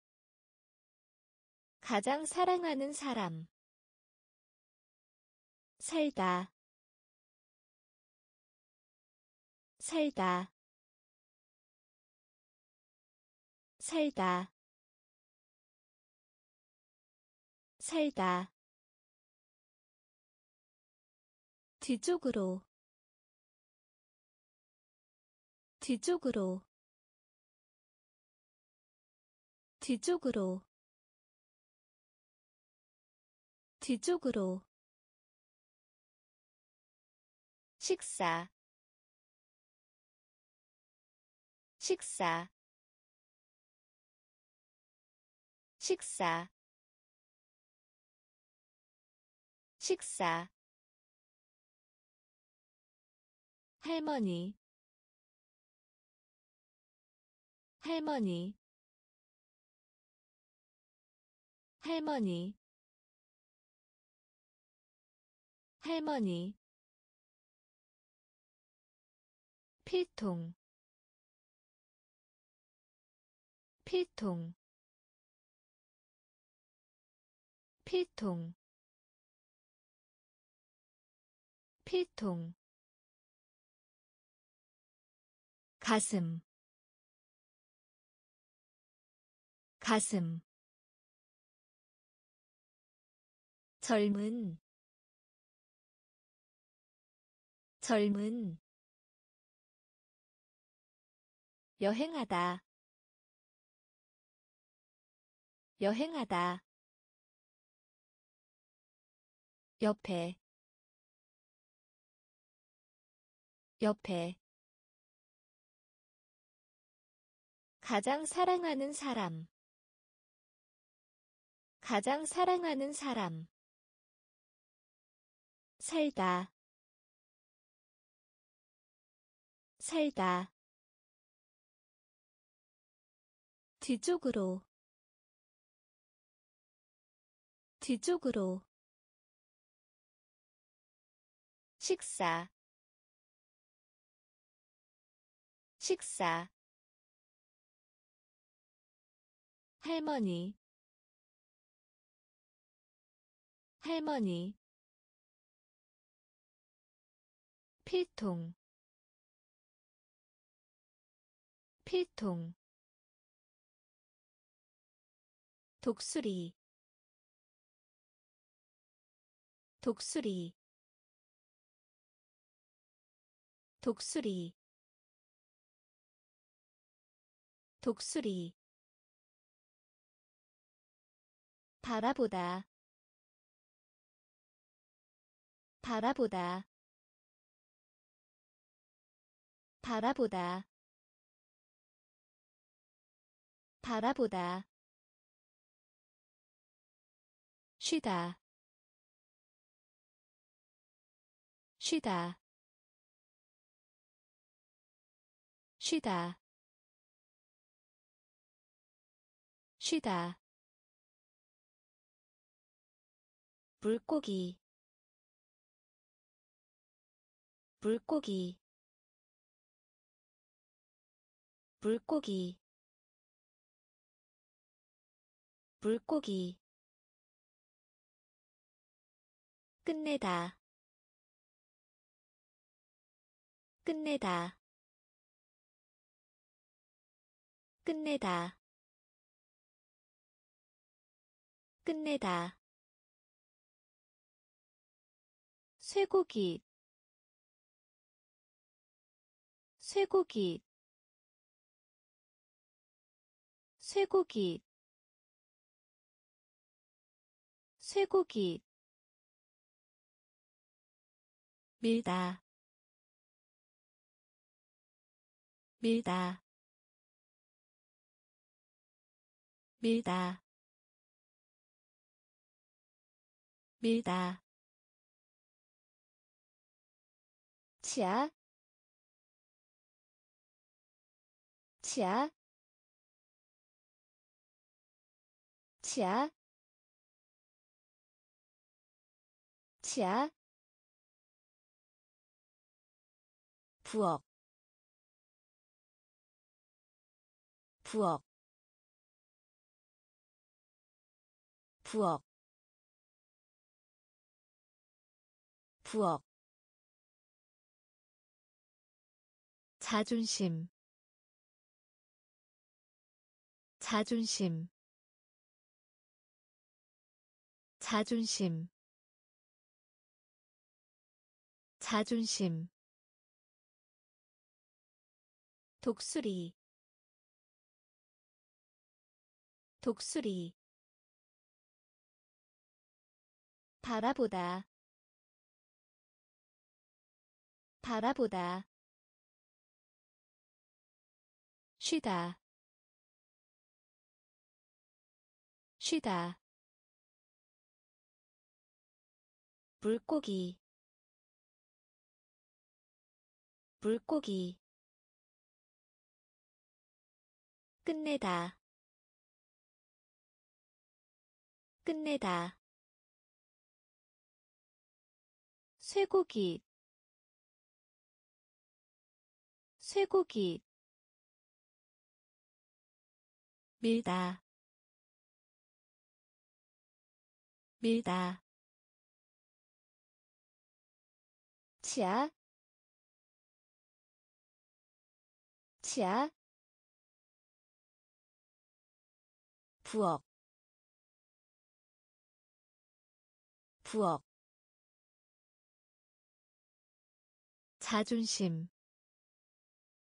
가장 사랑하는 사람, 살다, 살다, 살다, 살다, 뒤쪽으로, 뒤쪽으로, 뒤쪽으로, 뒤쪽으로, 식사, 식사, 식사, 식사, 할머니, 할머니, 할머니, 할머니, 필통, 필통, 필통, 필통, 가슴, 가슴, 젊은, 젊은, 여행하다, 여행하다 옆에 옆에 가장 사랑하는 사람 가장 사랑하는 사람 살다 살다 뒤쪽으로 뒤쪽으로 식사 식사 할머니 할머니 필통 필통 독수리 독수리 독수리 독수리 바라보다 바라보다 바라보다 바라보다 쉬다 쉬다 쉬다 쉬다 물고기 물고기 물고기 물고기 끝내다 끝내다 끝내다 끝내다 쇠고기 쇠고기 쇠고기 쇠고기 밀다 밀다 밀다 밀다 치아 치아 치아 치아 부엌 부엌 부엌 부엌 자존심 자존심 자존심 자존심 독수리 독수리 바라보다 바라보다 쉬다 쉬다 물고기 물고기 끝내다 끝내다 쇠고기 쇠고기 밀다 밀다 치아 치아 부엌 부엌 자존심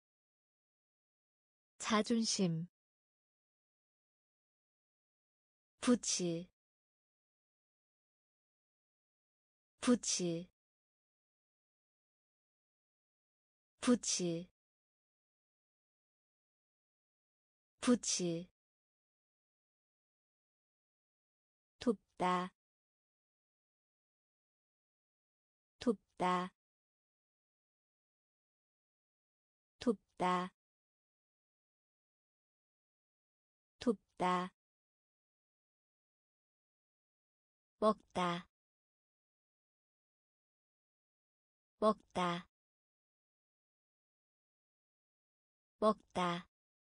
자존심 부치 부치 부치 부치 돕다 돕다 돕다 돕다 먹다 먹다 먹다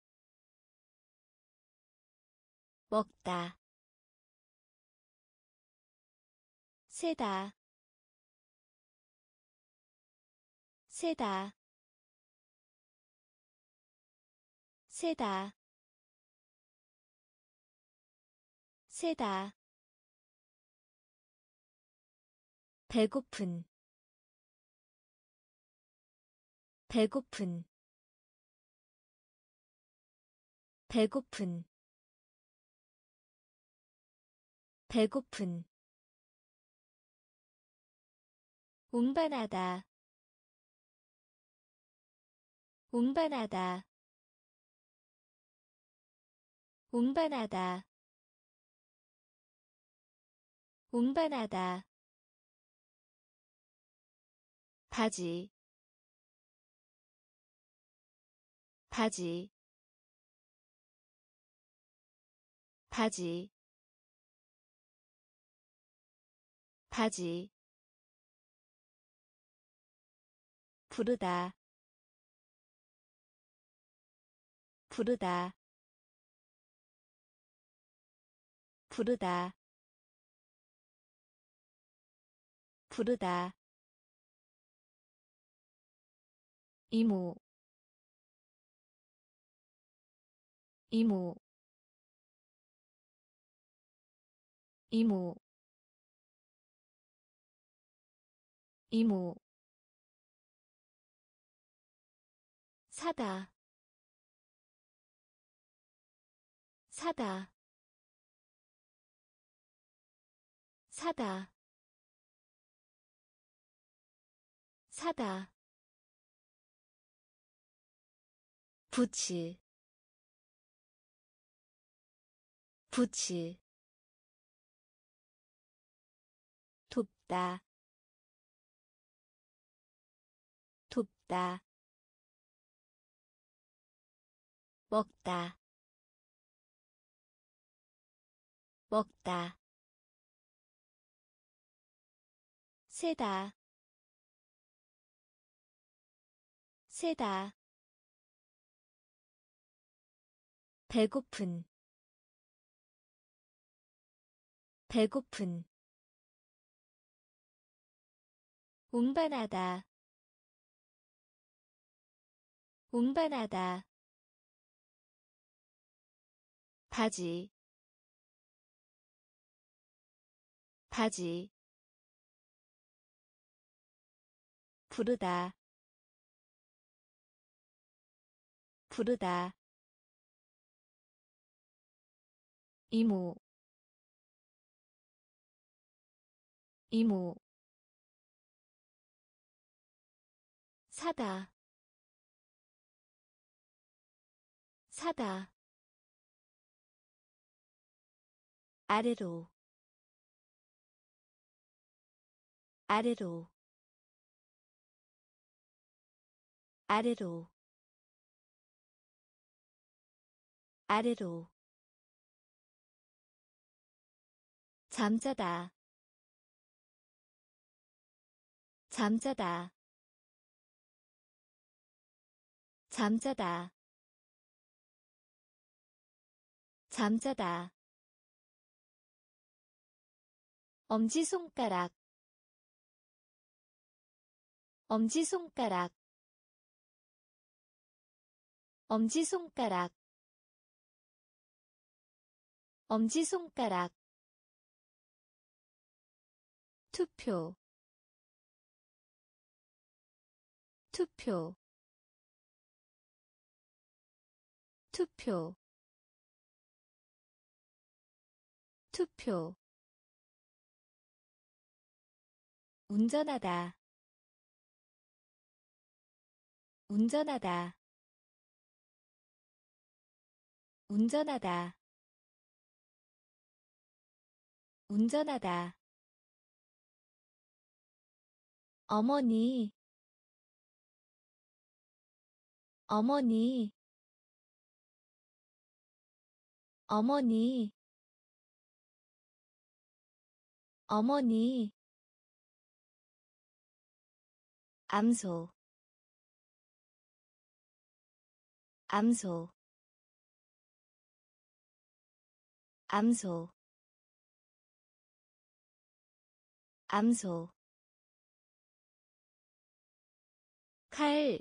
먹다 세다 세다 세다 세다 배고픈 배고픈 배고픈 배고픈 운반하다 운반하다 운반하다 운반하다 바지 바지 바지 바지 부르다 부르다 부르다 부르다 이모 이모 이모 이모 사다 사다 사다 사다 부치 부치 돕다 돕다 먹다 먹다 세다 세다 배고픈 배고픈 운반하다 운반하다 바지 바지 부르다 부르다 이모 이모 사다 사다 아래로 아래로 아래로 아래로 잠자다 잠자다 잠자다 잠자다 엄지손가락 엄지손가락 엄지손가락 엄지손가락 투표 투표 투표 투표 운전하다 운전하다 운전하다 운전하다 어머니 어머니 어머니 어머니 암소 암소 암소 암소 칼,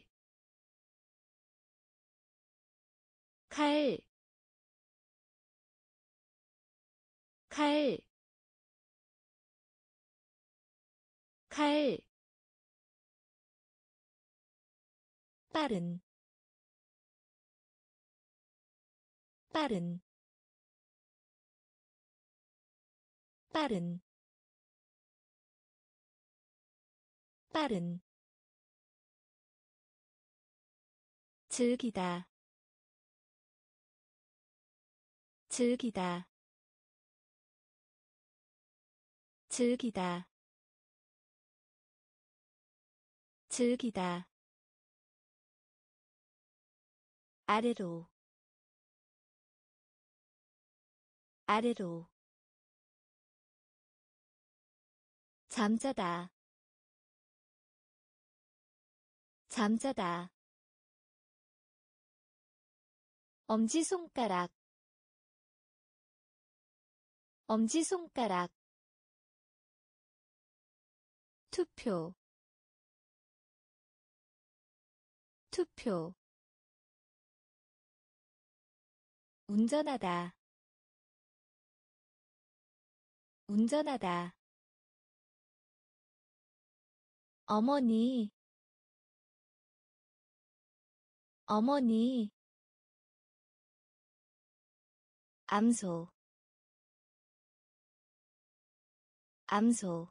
칼, 칼, 칼, 빠른, 빠른, 빠른, 빠른, 즐기다, 즐기다, 즐기다, 즐기다, 아래로, 아래로, 잠자다, 잠자다, 엄지손가락, 엄지손가락, 투표, 투표, 운전하다, 운전하다, 어머니, 어머니, 암소, 암소,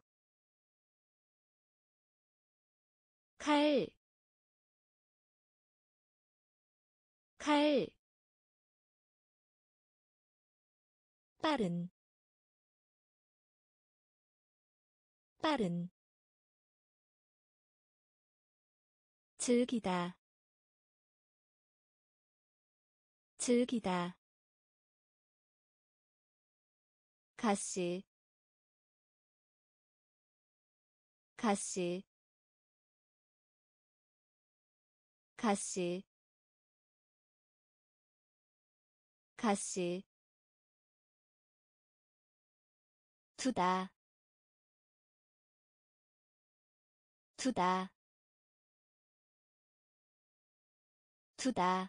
칼, 칼, 빠른, 빠른, 즐기다, 즐기다, 가시, 가시, 가시, 가시, 두다, 두다, 두다,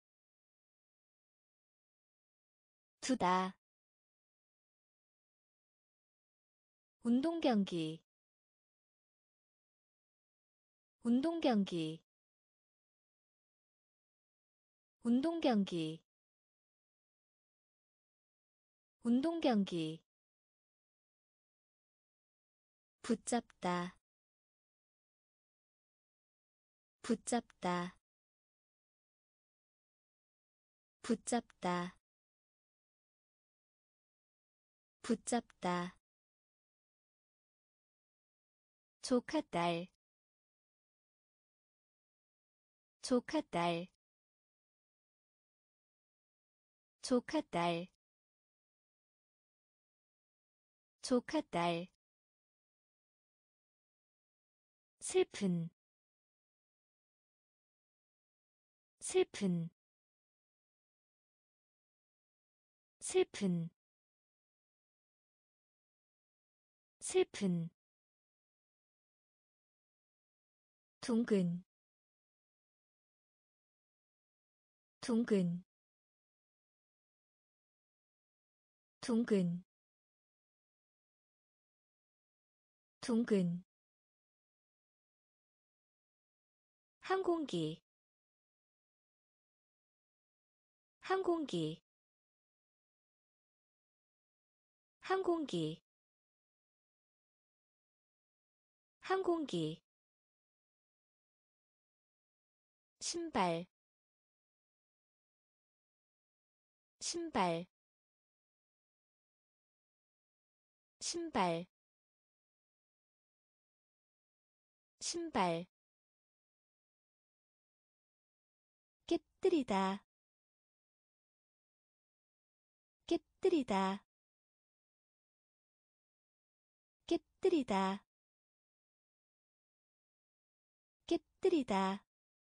두다, 운동경기, 운동경기, 운동경기, 운동경기, 붙잡다, 붙잡다, 붙잡다, 붙잡다, 조카딸, 조카딸, 조카딸, 조카딸, 슬픈, 슬픈, 슬픈, 슬픈, 둥근, 둥근, 둥근, 둥근, 항공기, 항공기, 항공기 항공기 신발 신발 신발 신발 깨뜨리다 깨뜨리다 깨뜨리다 깨뜨리다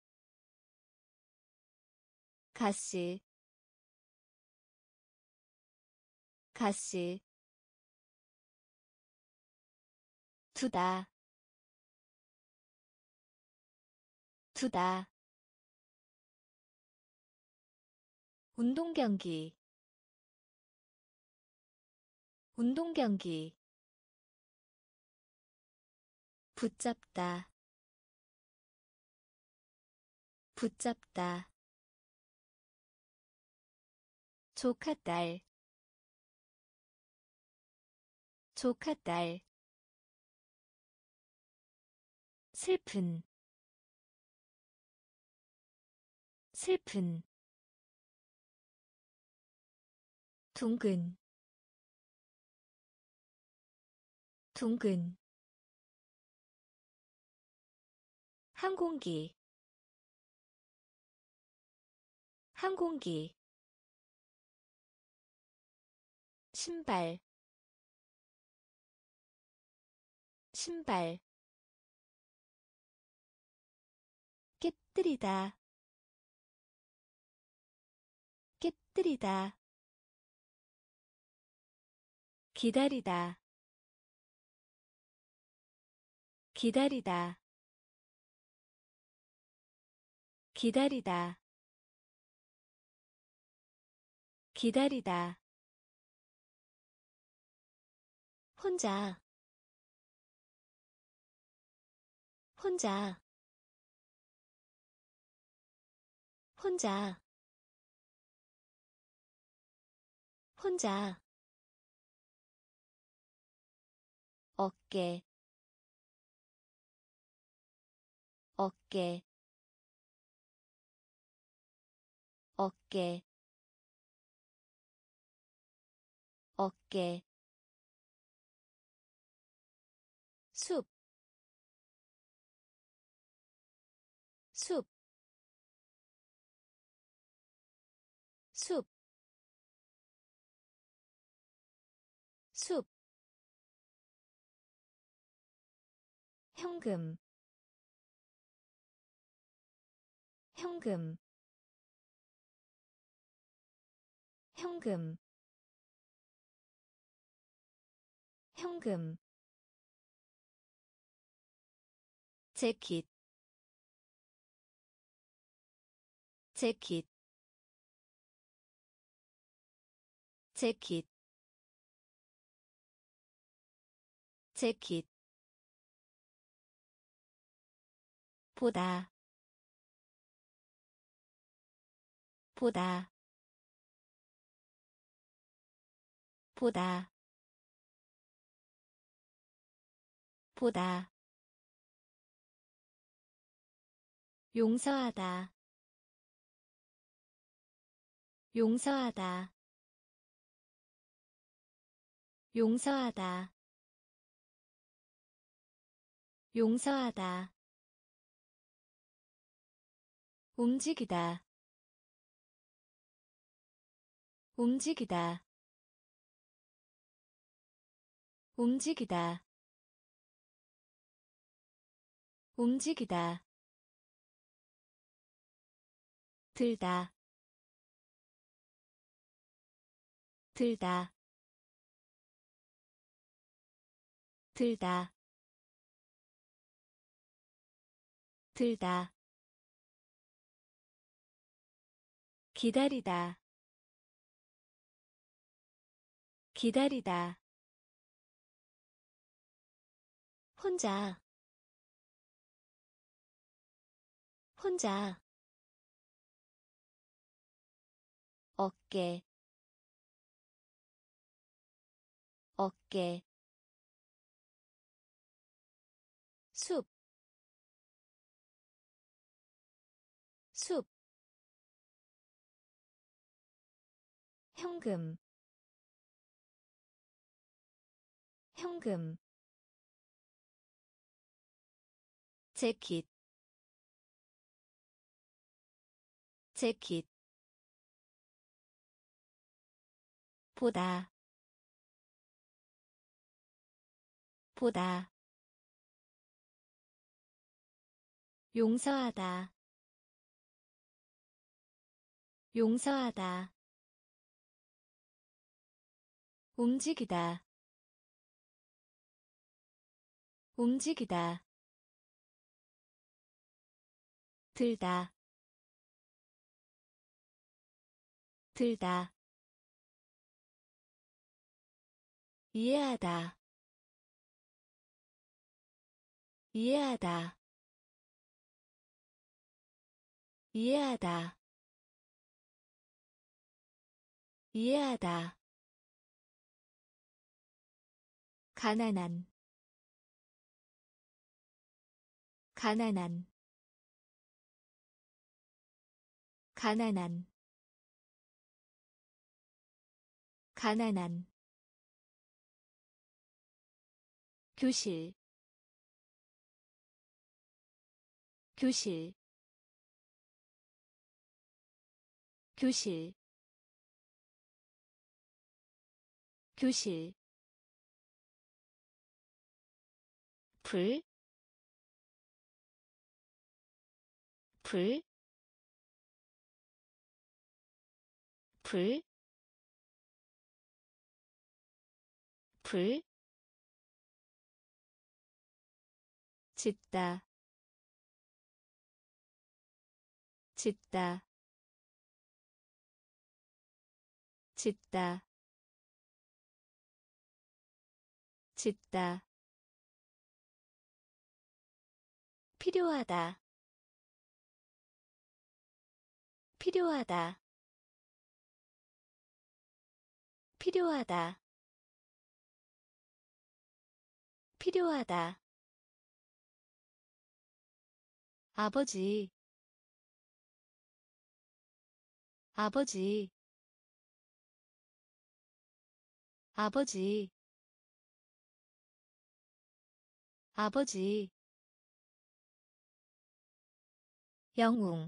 가시 가시 두다 두다 운동경기 운동경기 붙잡다 붙잡다 조카딸 조카딸 슬픈 슬픈 둥근 둥근 항공기 항공기 신발 신발 깨뜨리다 깨뜨리다 기다리다 기다리다 기다리다 기다리다 혼자 혼자 혼자 혼자 어깨 어깨 어깨 어깨 숲, 숲, 숲, 숲, 현금, 현금, 현금, 현금, 재킷, 재킷, 재킷, 재킷, 보다, 보다, 보다, 보다, 용서하다, 용서하다, 용서하다, 용서하다, 움직이다, 움직이다, 움직이다, 움직이다, 들다, 들다, 들다, 들다, 기다리다, 기다리다, 혼자, 혼자, 어깨, 어깨 숲, 숲, 현금, 현금, 재킷, 재킷, 보다, 보다, 용서하다, 용서하다, 움직이다, 움직이다, 들다, 들다, 이해하다, 이해하다, 이해하다, 이해하다, 가난한, 가난한, 가난한, 가난한, 교실, 교실, 교실, 교실, 불, 불, 불, 불, 짓다, 짓다, 짓다, 짓다, 필요하다, 필요하다, 필요하다, 필요하다, 아버지, 아버지, 아버지, 아버지, 영웅,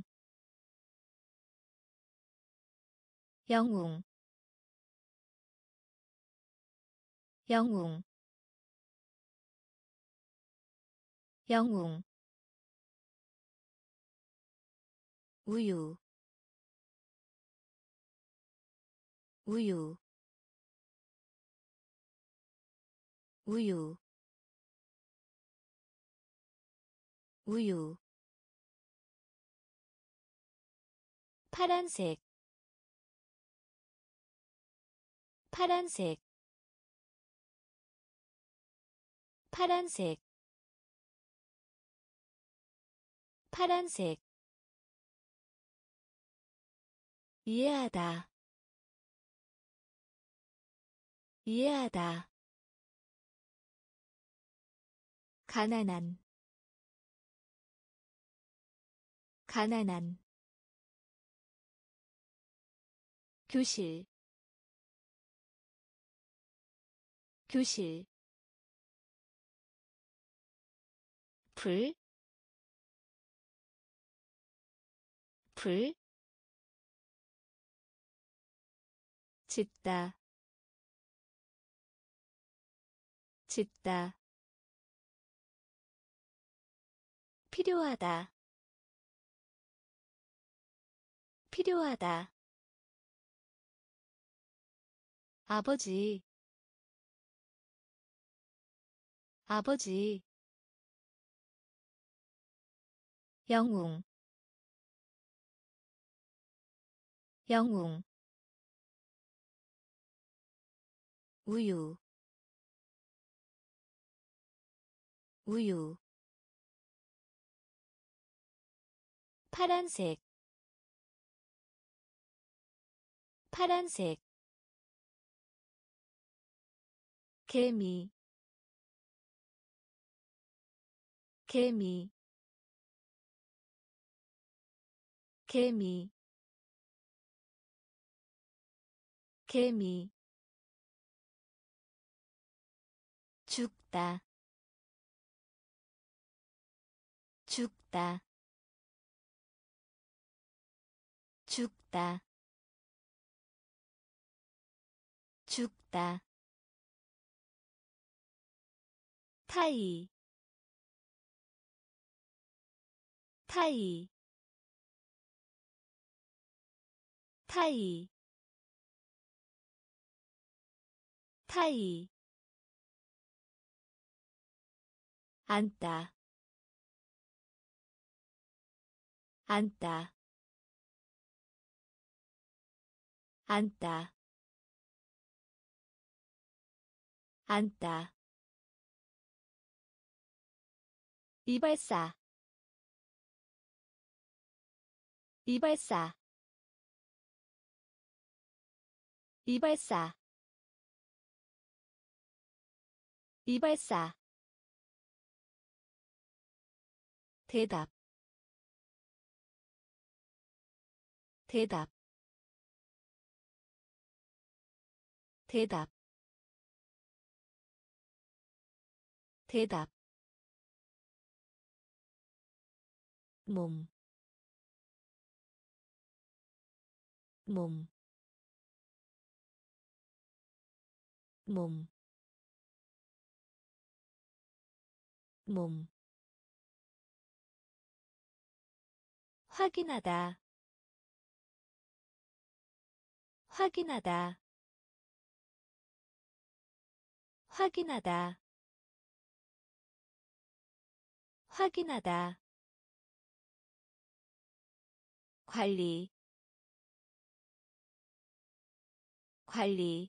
영웅, 영웅, 영웅, 우유, 우유, 우유, 우유, 파란색, 파란색, 파란색, 파란색, 이해하다, 이해하다, 가난한, 가난한, 교실, 교실, 불, 불, 짓다, 짓다, 필요하다, 필요하다, 아버지, 아버지, 영웅, 영웅, 우유, 우유, 파란색, 파란색, 개미 개미 개미 개미 죽다 죽다 죽다 죽다 타이 타이 타이 타이 앉다 앉다 앉다 앉다 이발사 이발사 이발사 이발사 대답 대답 대답 대답 몸, 몸, 몸, 몸. 확인하다, 확인하다, 확인하다, 확인하다. 관리, 관리,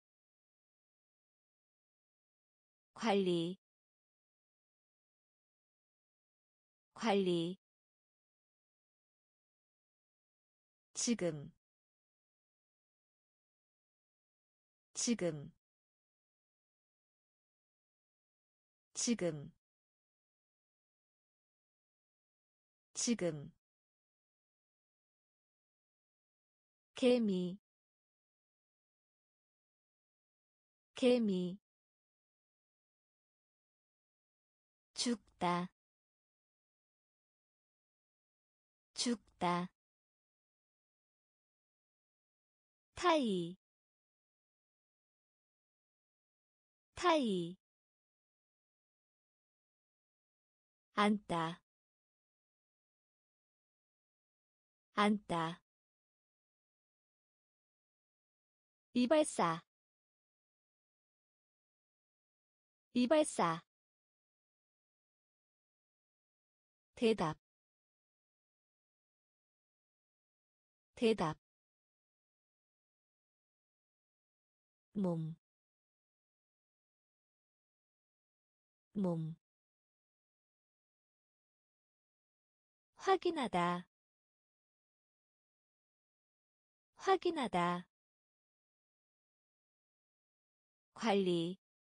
관리, 관리. 지금, 지금, 지금, 지금. 개미, 개미. 죽다, 죽다. 타이, 타이. 앉다, 앉다. 이발사, 이발사. 대답, 대답. 몸, 몸. 확인하다, 확인하다. 관리,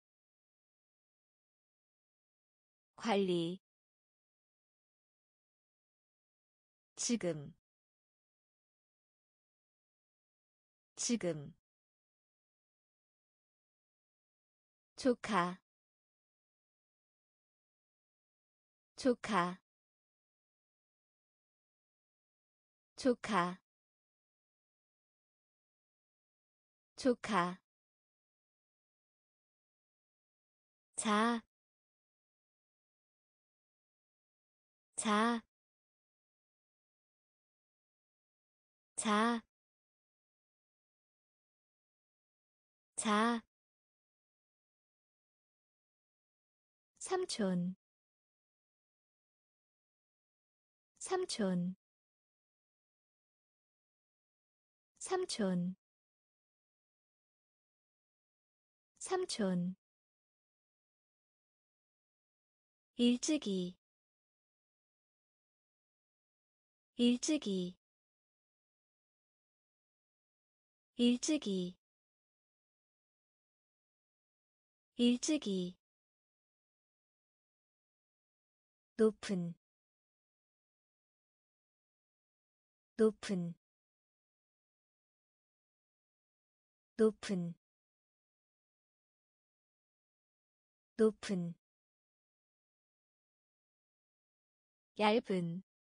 관리. 지금, 지금. 조카, 조카, 조카, 조카. 자, 자, 자, 자. 삼촌, 삼촌, 삼촌, 삼촌. 일찍이, 일찍이, 일찍이. 일찍이 높은 높은 높은 높은 얇은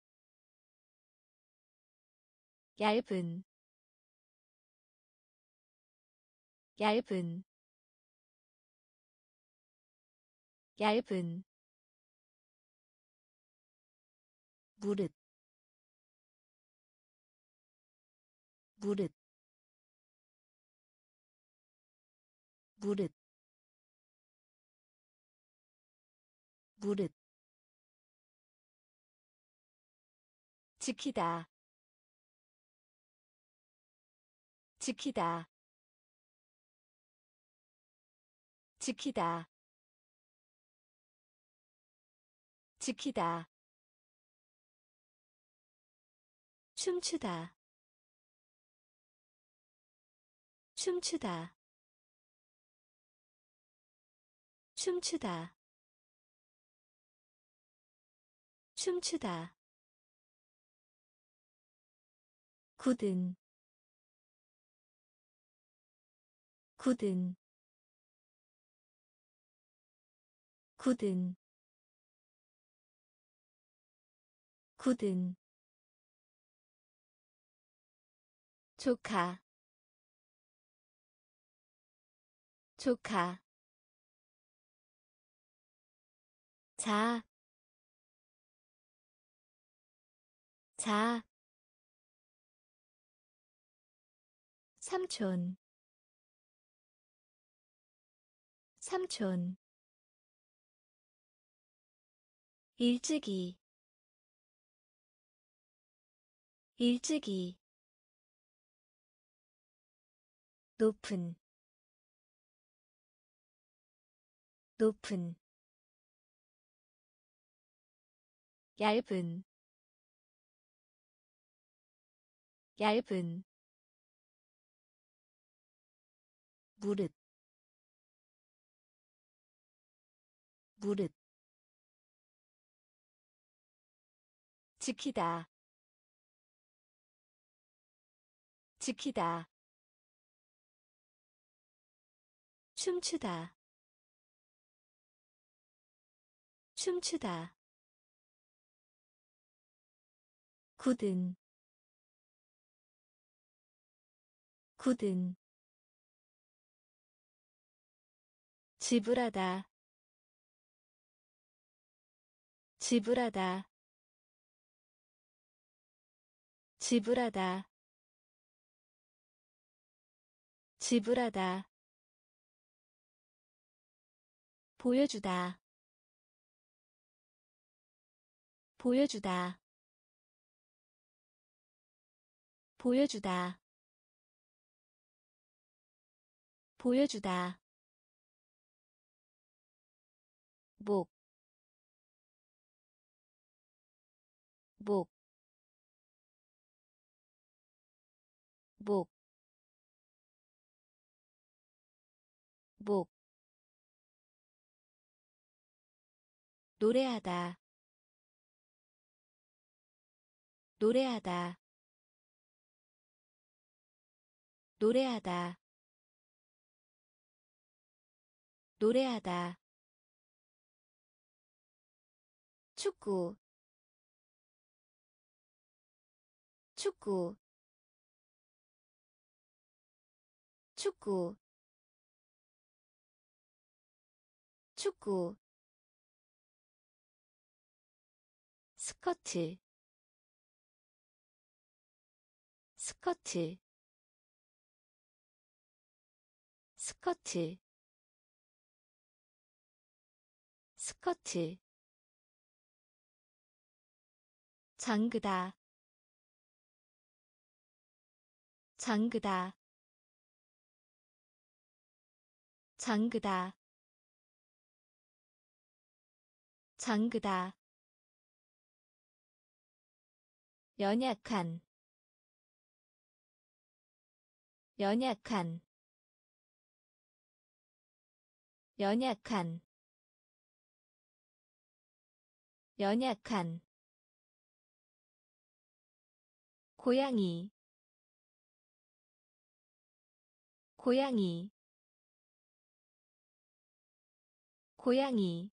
얇은 얇은 얇은 무릇 무릇 무릇 무릇 지키다 지키다 지키다 지키다 춤추다 춤추다 춤추다 춤추다 굳은 굳은 굳은 굳은 조카 조카 자, 자, 삼촌, 삼촌, 일찍이, 일찍이, 높은, 높은, 얇은, 얇은, 무릇, 무릇, 지키다, 지키다, 춤추다, 춤추다, 굳은, 굳은, 지불하다, 지불하다, 지불하다, 지불하다, 보여주다, 보여주다, 보여주다, 보여주다, 목, 목, 목, 목, 노래하다, 노래하다, 노래하다, 노래하다, 축구, 축구, 축구, 축구, 스커트, 스커트, 스커트, 스커트, 잠그다, 잠그다, 잠그다, 잠그다, 연약한, 연약한, 연약한 연약한 고양이 고양이 고양이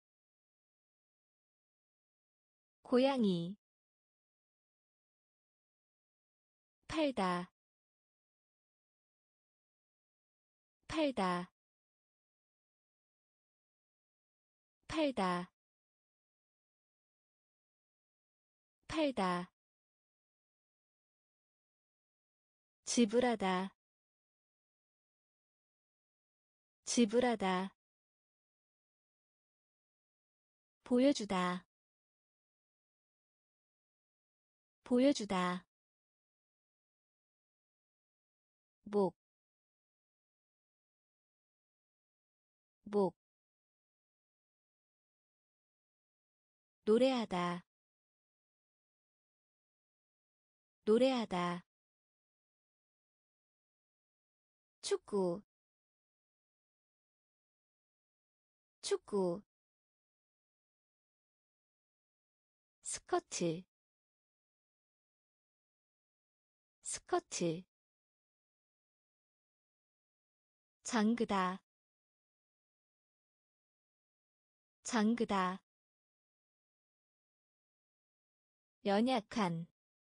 고양이 팔다 팔다 팔다 팔다 지불하다 지불하다 보여주다 보여주다 목, 목 노래하다 노래하다 축구 축구 스커트 스커트 잠그다 잠그다 연약한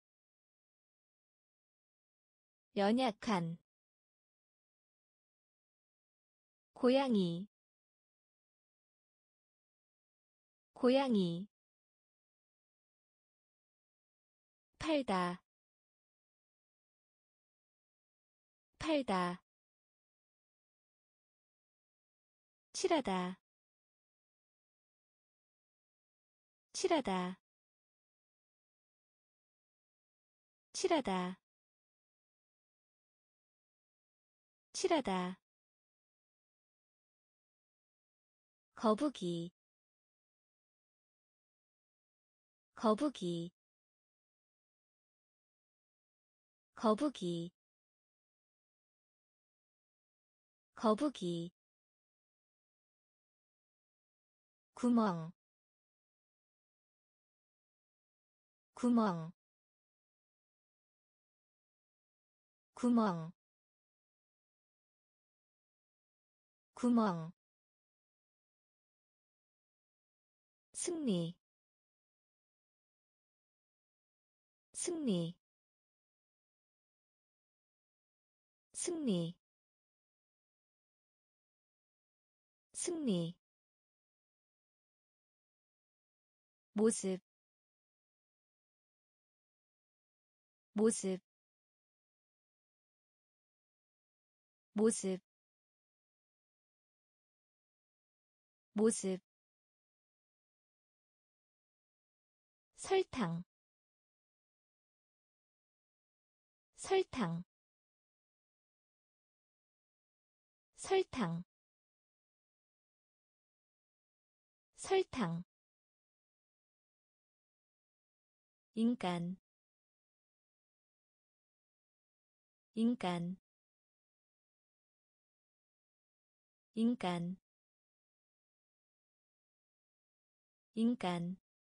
연약한 고양이 고양이 팔다 팔다 칠하다 칠하다 칠하다 칠하다 거북이 거북이 거북이 거북이 구멍 구멍 구멍 구멍 승리 승리 승리 승리 모습 모습 모습 모습 설탕 설탕 설탕 설탕 인간 인간 인간 인간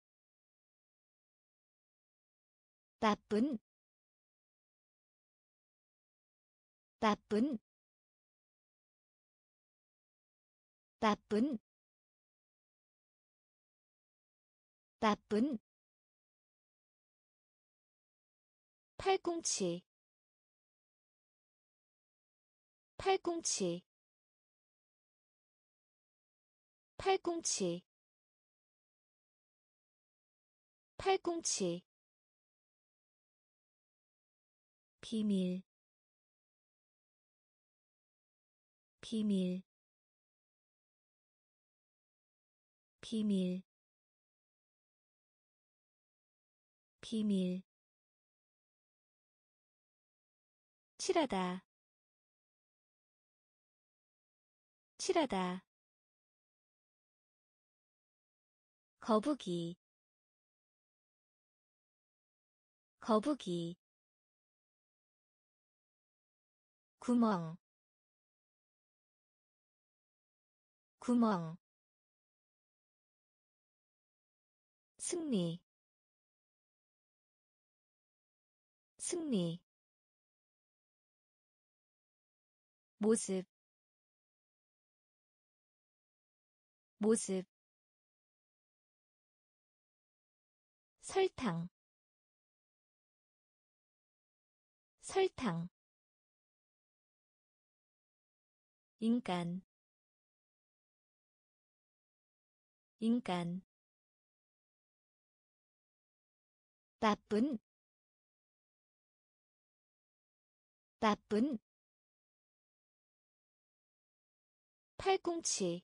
나쁜 나쁜 나쁜 나쁜 팔꿈치 팔꿈치 팔꿈치 팔꿈치 비밀 비밀 비밀 비밀 칠하다 칠하다 거북이 거북이 구멍 구멍 승리 승리 모습 모습 설탕 설탕 인간 인간 나쁜 나쁜 팔꿈치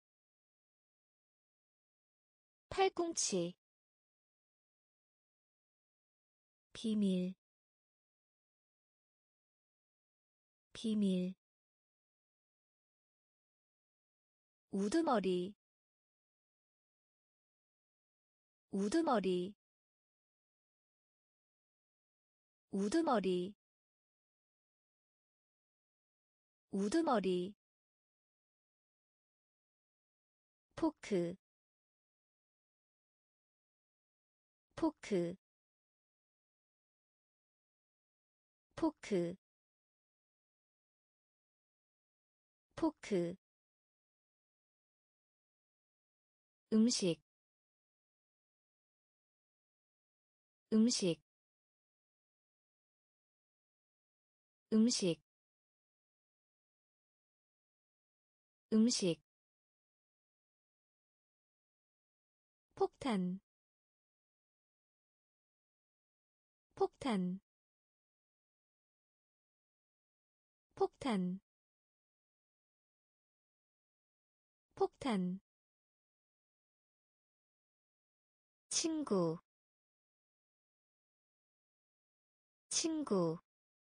팔꿈치 비밀 비밀 우두머리 우두머리 우두머리 우두머리 포크 포크 포크 포크 음식 음식 음식 음식 폭탄 폭탄 폭탄 폭탄 친구 친구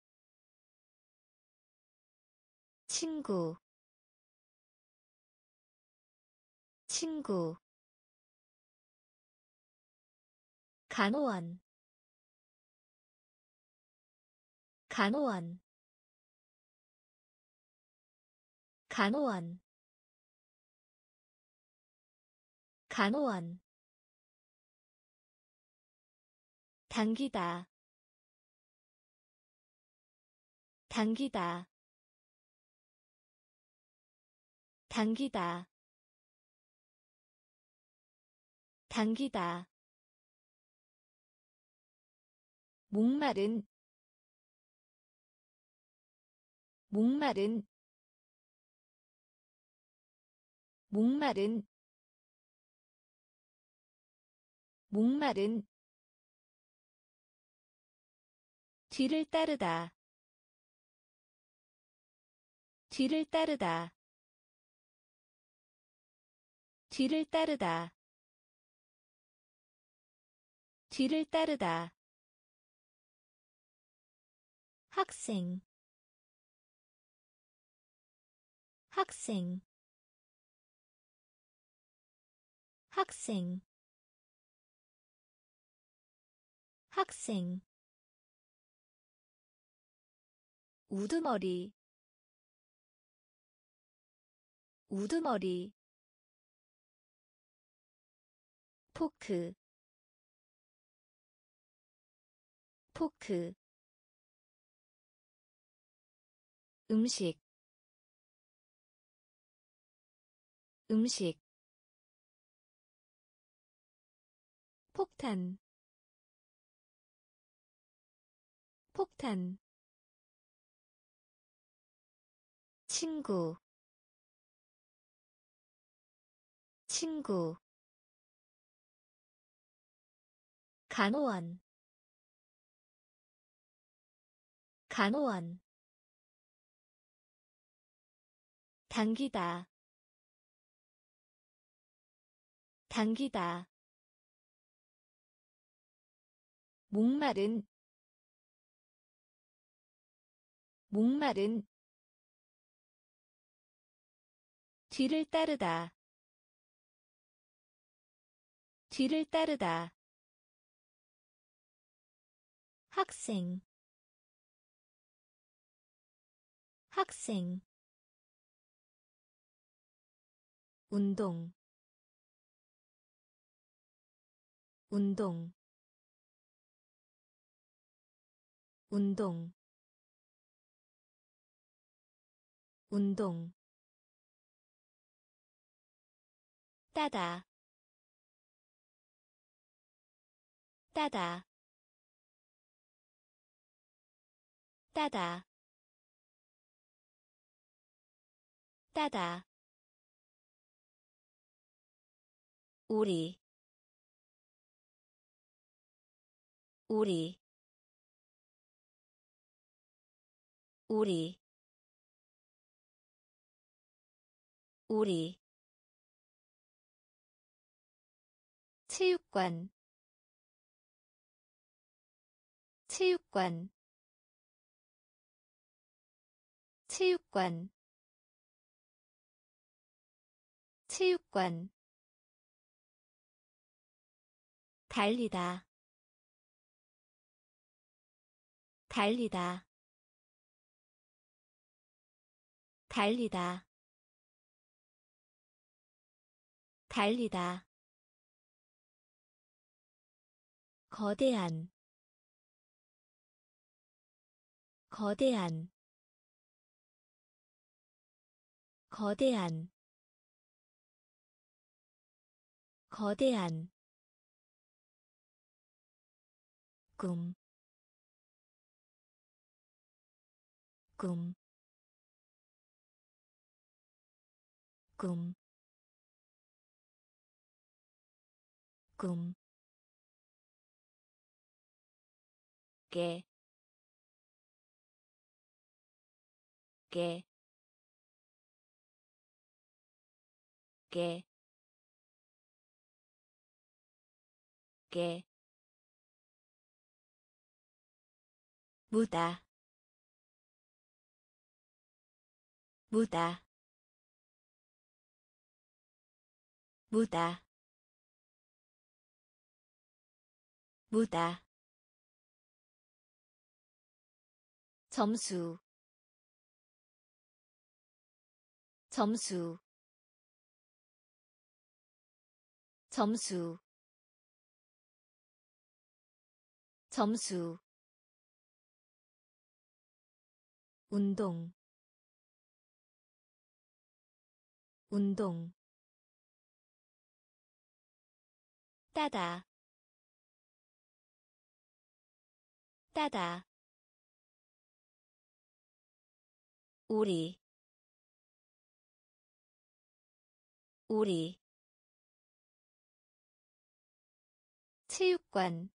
친구 친구 간호원 간호원 간호원 간호원 당기다 당기다 당기다 당기다 목마른 목마른 목마른 목마른 뒤를 따르다 뒤를 따르다 뒤를 따르다 뒤를 따르다 학생 학생 학생 학생 우두머리 우두머리 포크 포크 음식 음식 폭탄 폭탄 친구 친구 간호원 간호원 당기다 당기다 목마른 목마른 뒤를 따르다 뒤를 따르다 학생 학생 운동 운동 운동 운동 따다 따다 따다 따다 우리 우리 우리 우리 체육관 체육관 체육관 체육관 달리다 달리다 달리다 달리다 거대한 거대한 거대한 거대한 꿈, 꿈, 꿈, 꿈, 깨, 깨, 깨, 깨, 무다, 무다, 무다, 무다, 점수, 점수, 점수, 점수, 운동, 운동, 따다, 따다, 우리, 우리, 체육관,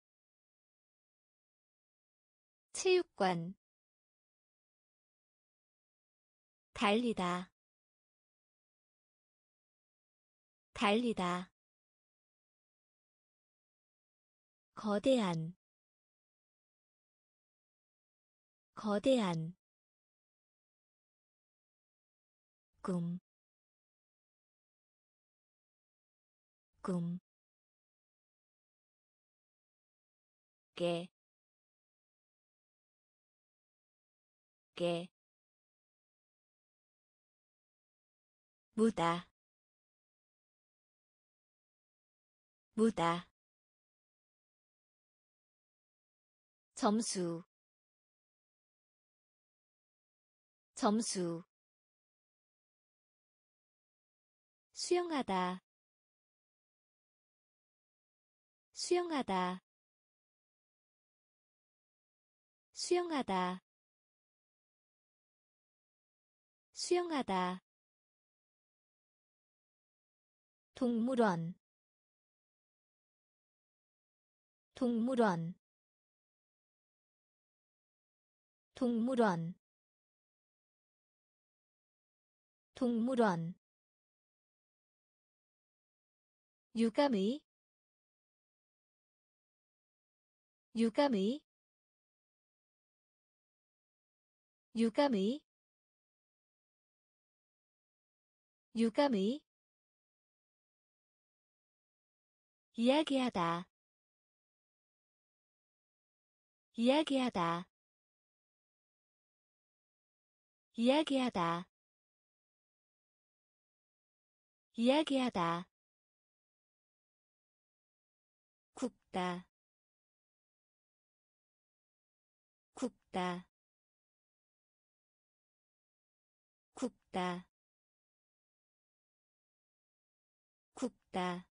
체육관, 달리다, 달리다, 거대한, 거대한, 꿈, 꿈, 깨, 깨, 무다, 무다, 점수, 점수, 수영하다, 수영하다, 수영하다, 수영하다, 동물원, 동물원, 동물원, 동물원, 유감의, 유감의, 유감의, 유감의, 이야기하다, 이야기하다, 이야기하다, 이야기하다 굽다 굽다 굽다 굽다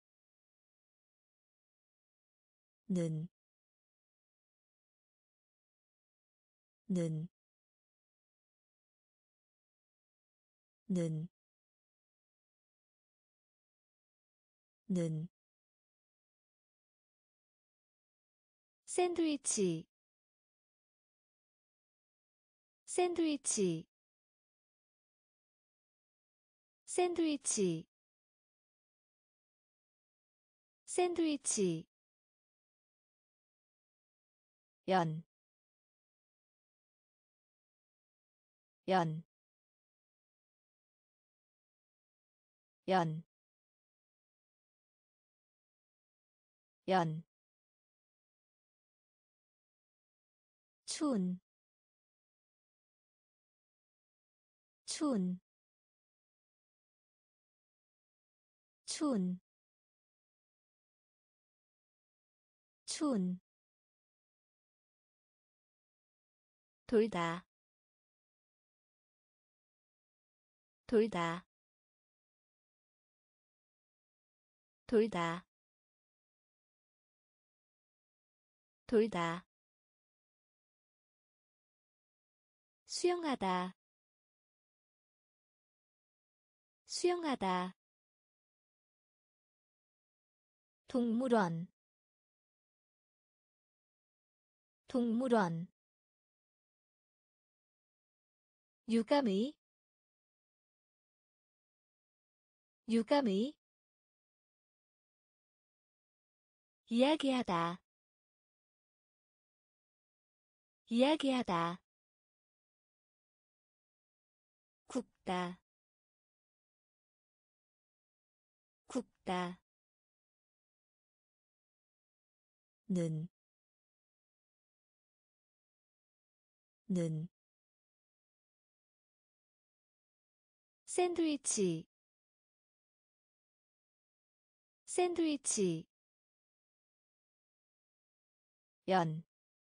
는, 는, 는, 는 샌드위치 샌드위치 샌드위치 샌드위치 연, 연, 연, 연, 추운, 추운, 추운, 추운, 돌다, 돌다, 돌다, 돌다, 수영하다, 수영하다, 동물원, 동물원, 유감의, 유감의, 이야기하다, 이야기하다, 굽다, 굽다, 는, 는 샌드위치 샌드위치 연,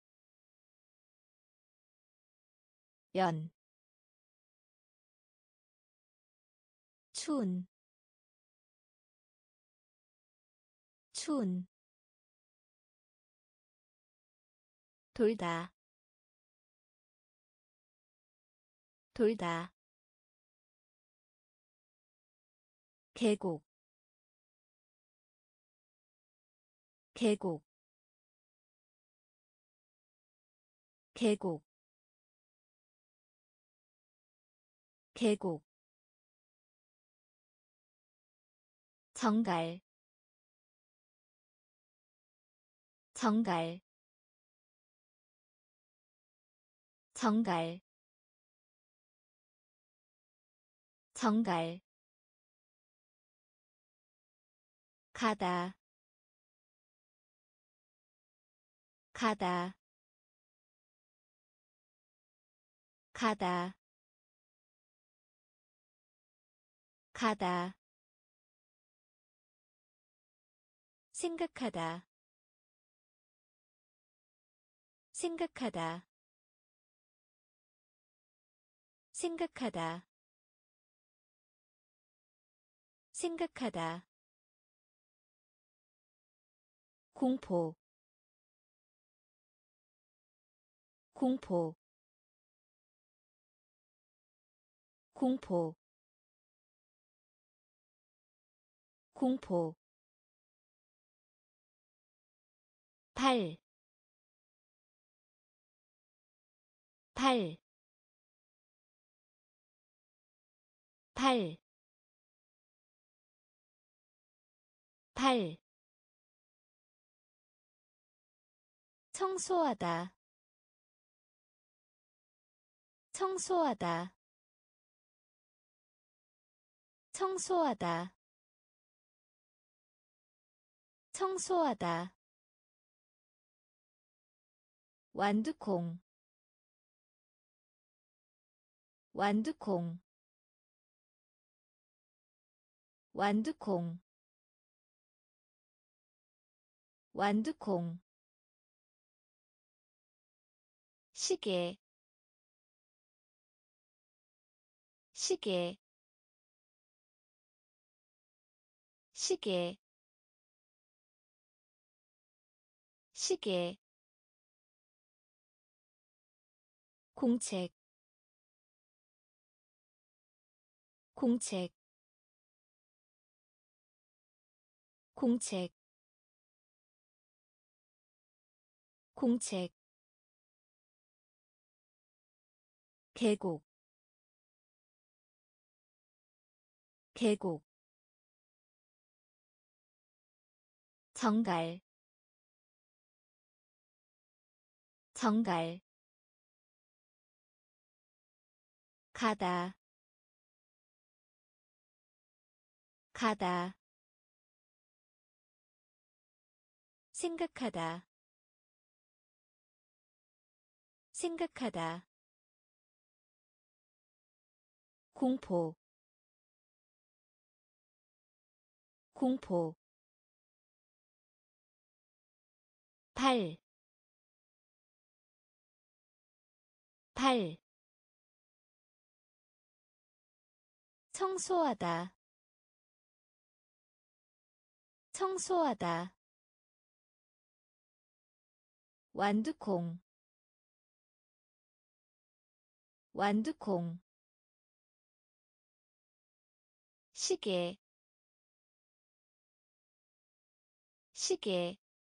연, 추운, 추운, 돌다, 돌다, 계곡, 계곡, 계곡, 계곡, 정갈, 정갈, 정갈, 정갈, 가다, 가다, 가다, 가다, 생각하다, 생각하다, 생각하다, 생각하다, 공포, 공포, 공포, 공포, 발, 발, 발, 발, 청소하다, 청소하다, 청소하다, 청소하다, 완두콩, 완두콩, 완두콩 완두콩 시계 시계 시계 시계 공책 공책 공책 공책 계곡 계곡 정갈 정갈 가다 가다 생각하다 생각하다 공포 공포 발, 발 청소하다 청소하다 완두콩 완두콩 시계 시계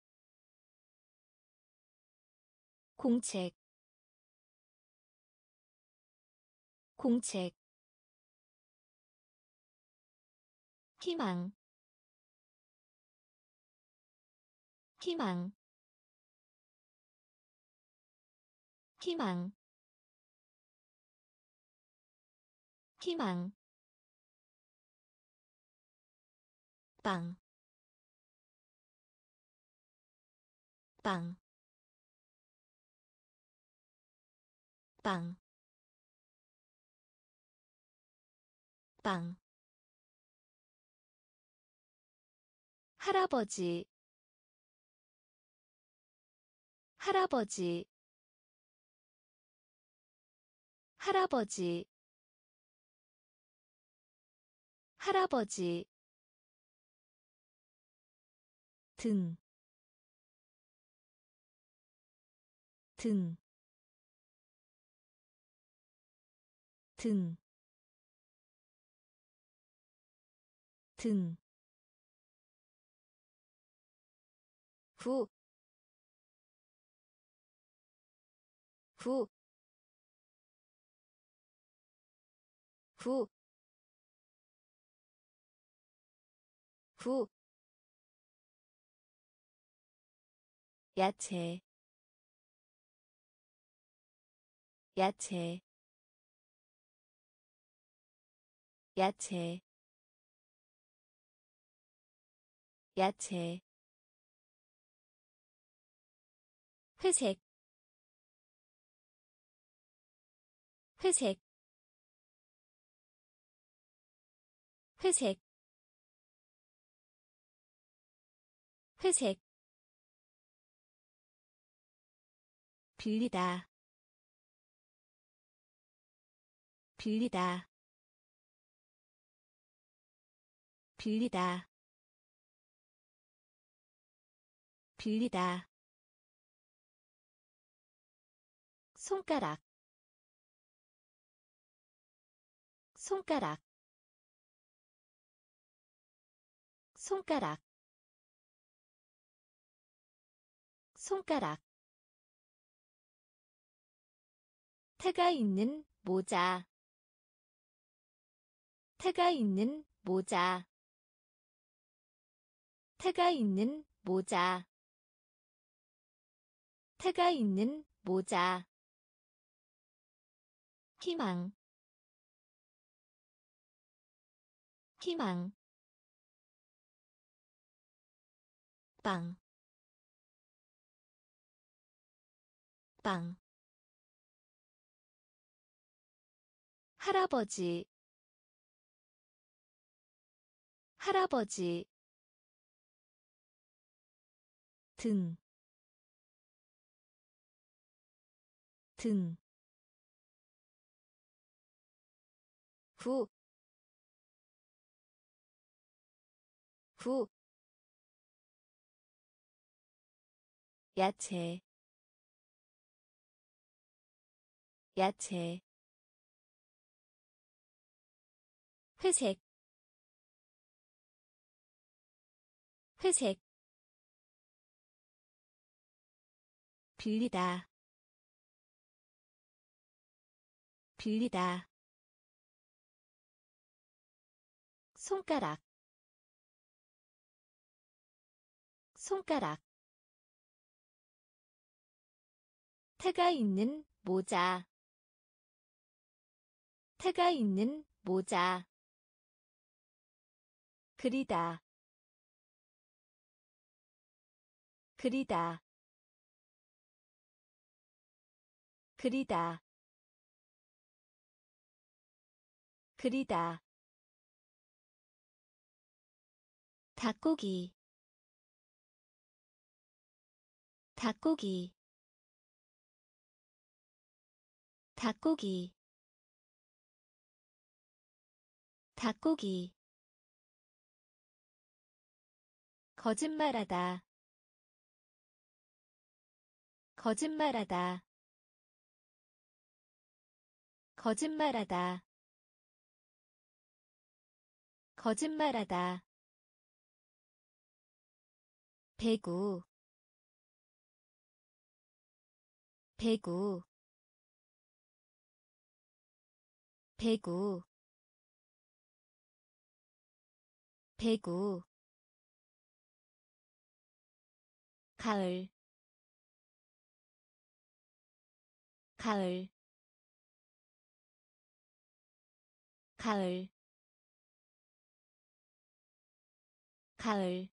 공책 공책 희망 희망 희망 희망 빵, 빵, 빵, 빵 할아버지 할아버지 할아버지 할아버지 등, 등, 등, 등, 후, 후, 후, 후, 야채, 야채, 야채, 야채, 회색, 회색, 회색, 회색, 빌리다, 빌리다, 빌리다, 빌리다, 손가락, 손가락, 손가락, 손가락 태가 있는 모자 태가 있는 모자 태가 있는 모자 태가 있는 모자 희망 희망 빵, 빵 할아버지 할아버지 등, 등, 구, 구, 야채, 야채, 회색, 회색, 빌리다, 빌리다, 손가락, 손가락, 태가 있는 모자, 태가 있는 모자, 그리다, 그리다, 그리다, 그리다, 닭고기, 닭고기, 닭고기, 닭고기, 거짓말하다, 거짓말하다, 거짓말하다, 거짓말하다, 배구, 배구, 배구, 배구, 가을, 가을, 가을, 가을,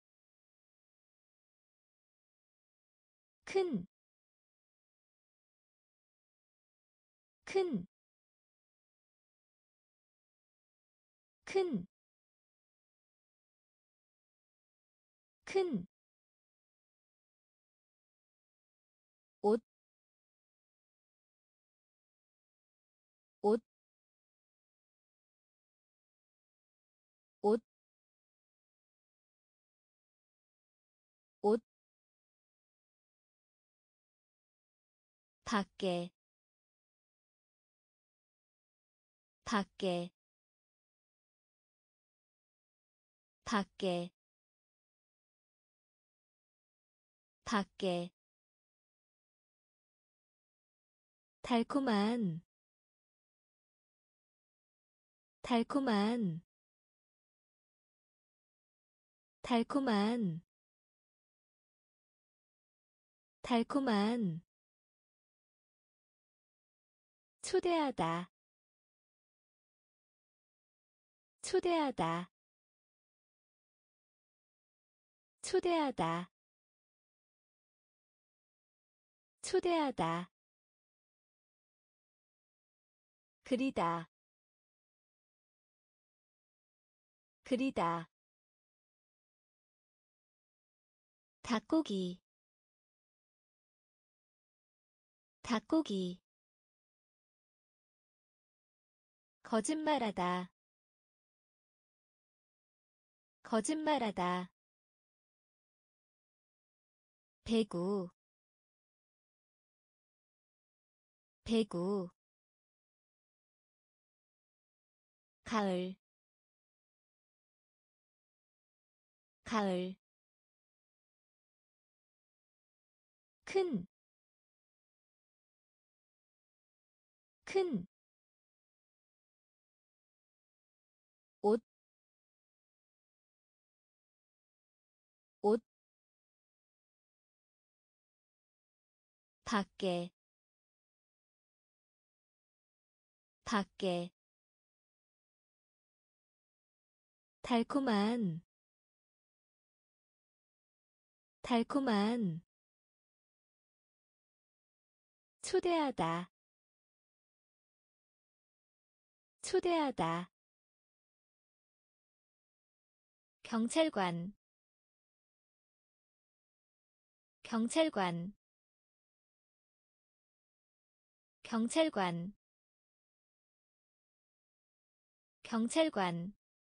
큰, 큰, 큰, 큰, 옷, 옷, 옷, 옷, 밖에, 밖에, 밖에, 밖에, 달콤한, 달콤한, 달콤한, 달콤한, 초대하다, 초대하다, 초대하다, 초대하다, 그리다, 그리다, 닭고기, 닭고기, 거짓말하다, 거짓말하다, 배구, 배구, 가을, 가을, 큰, 큰, 옷, 옷, 밖에, 밖에, 달콤한, 달콤한, 초대하다, 초대하다, 경찰관 경찰관 경찰관 경찰관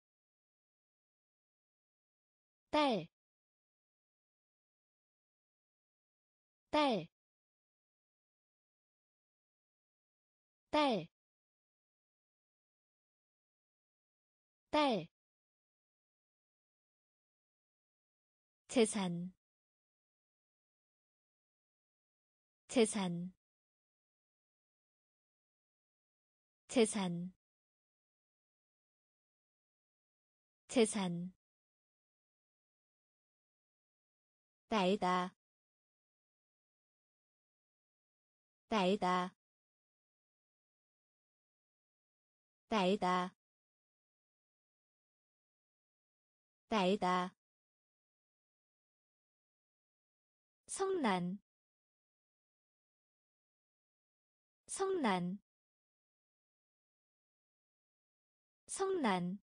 딸, 딸, 딸, 딸, 재산, 재산, 재산, 재산, 날다, 날다, 날다, 날다, 성난, 성난, 성난,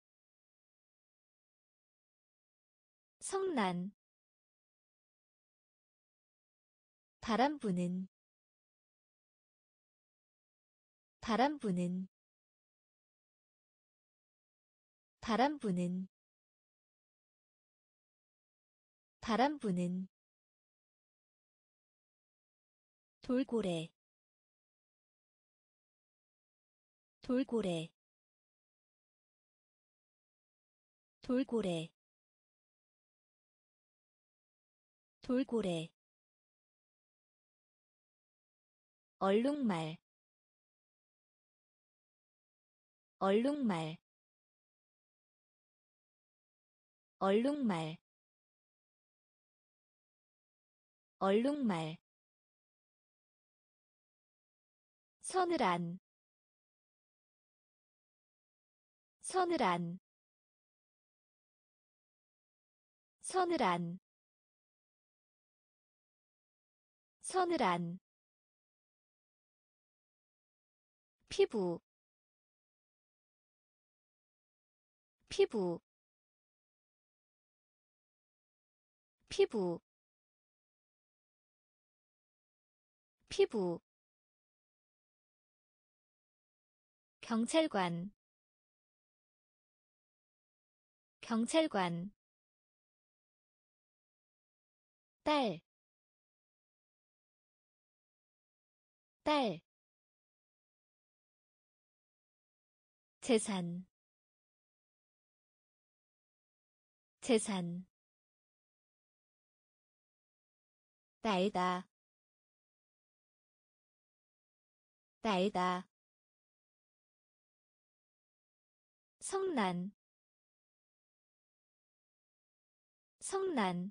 성난, 바람 부는, 바람 부는, 바람 부는, 바람 부는, 돌고래, 돌고래, 돌고래, 돌고래, 얼룩말, 얼룩말, 얼룩말, 얼룩말, 서늘한, 서늘한, 서늘한, 서늘한, 피부, 피부, 피부, 피부, 경찰관, 경찰관, 딸, 딸, 재산, 재산, 날다, 날다, 성난, 성난,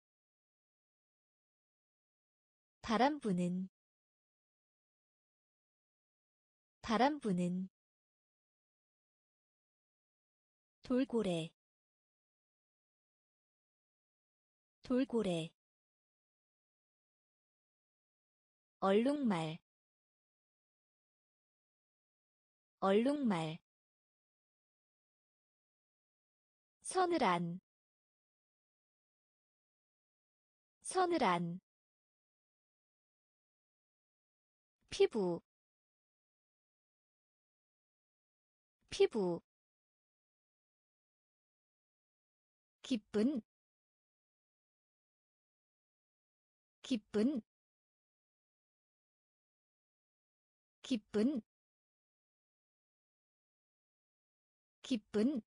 바람 부는, 바람 부는, 돌고래, 돌고래, 얼룩말, 얼룩말, 서늘한, 서늘한, 피부, 피부, 기쁜, 기쁜, 기쁜, 기쁜,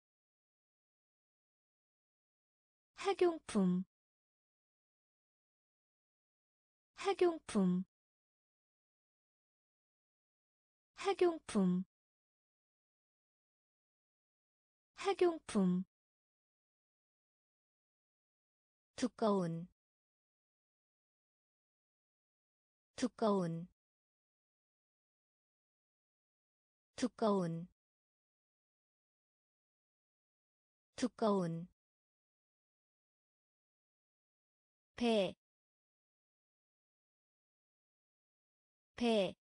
학용품, 학용품, 학용품, 학용품, 두꺼운, 두꺼운, 두꺼운, 두꺼운, 배, 배,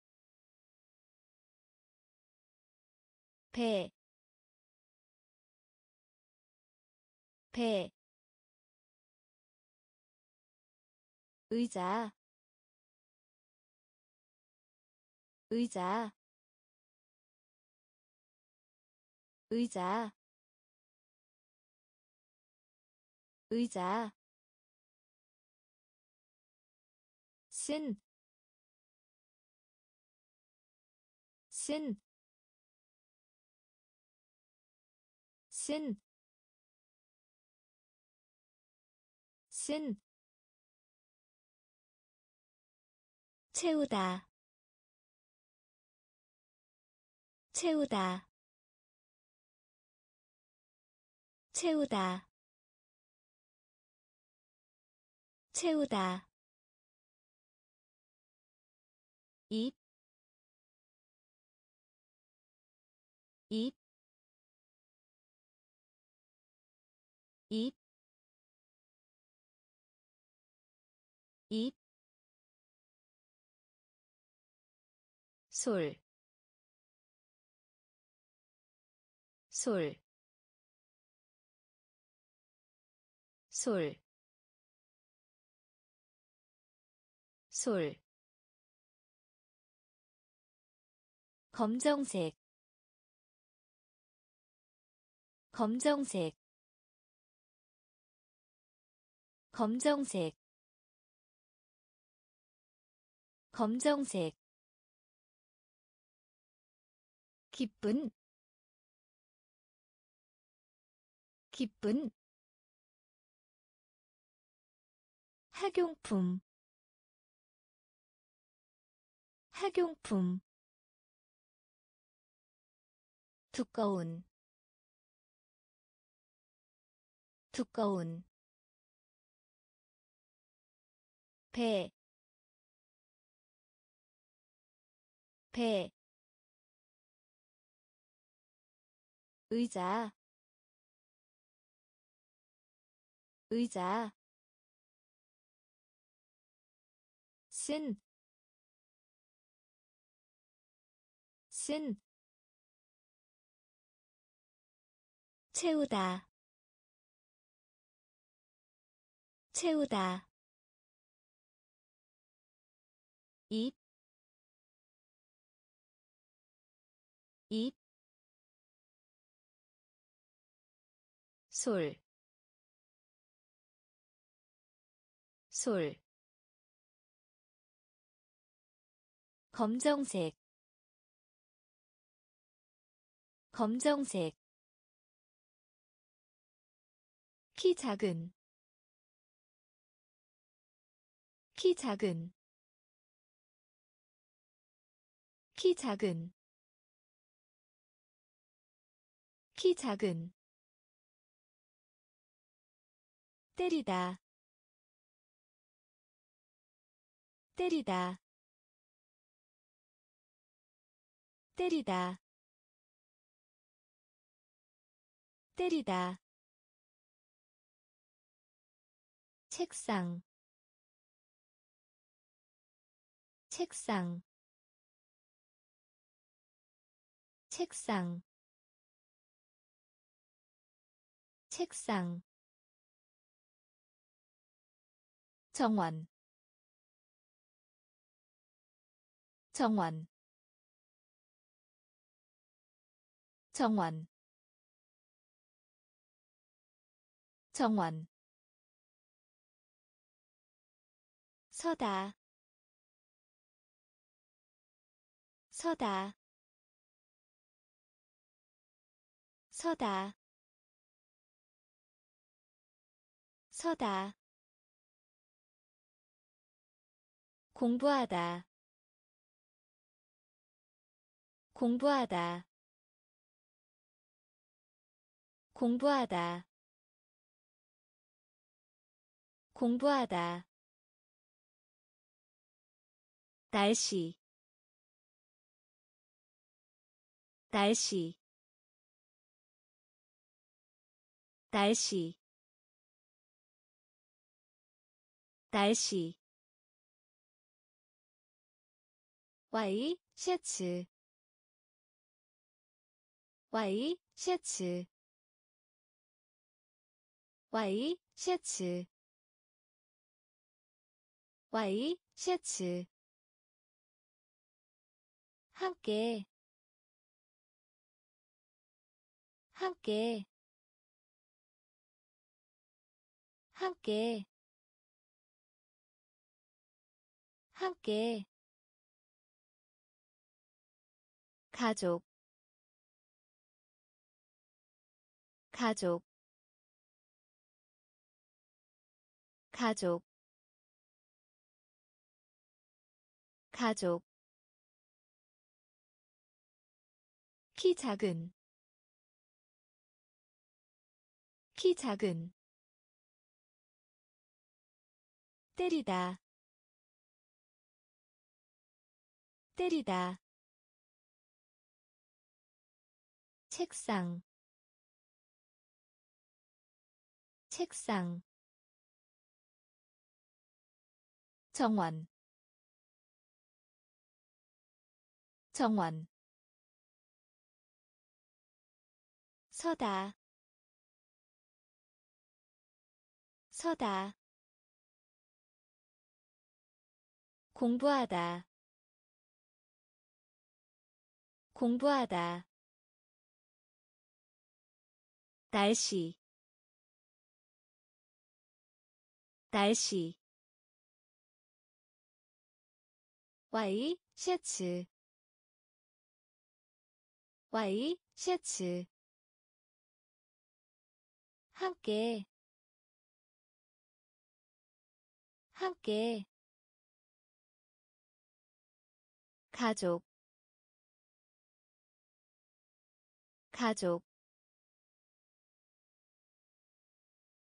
배, 배 의자 의자 의자 의자 쓴, 쓴, 쓴, 쓴, 채우다, 채우다, 채우다, 채우다, 입, 입, 입, 입, 솔, 솔, 솔, 솔, 검정색, 검정색, 검정색, 검정색, 기쁜, 기쁜, 학용품, 학용품, 두꺼운, 두꺼운, 배, 배, 의자, 의자, 쓴, 쓴, 채우다, 채우다, 입, 입, 솔, 솔, 검정색, 검정색, 키 작은, 키 작은, 키 작은, 키 작은, 때리다, 때리다, 때리다, 때리다, 책상, 책상, 책상, 책상, 정원, 정원, 정원, 정원, 서다, 서다, 서다, 서다, 공부하다, 공부하다, 공부하다, 공부하다, 날씨, 날씨, 날씨, 날씨, 와이, 셔츠, 와이, 셔츠, 와이 셔츠 와이 셔츠 함께 함께 함께 함께 가족 가족 가족 가족 키 작은 키 작은 때리다 때리다 책상 책상 정원 정원 서다 서다 공부하다 공부하다 날씨 날씨 와이 셔츠 와이 셔츠 함께 함께 가족 가족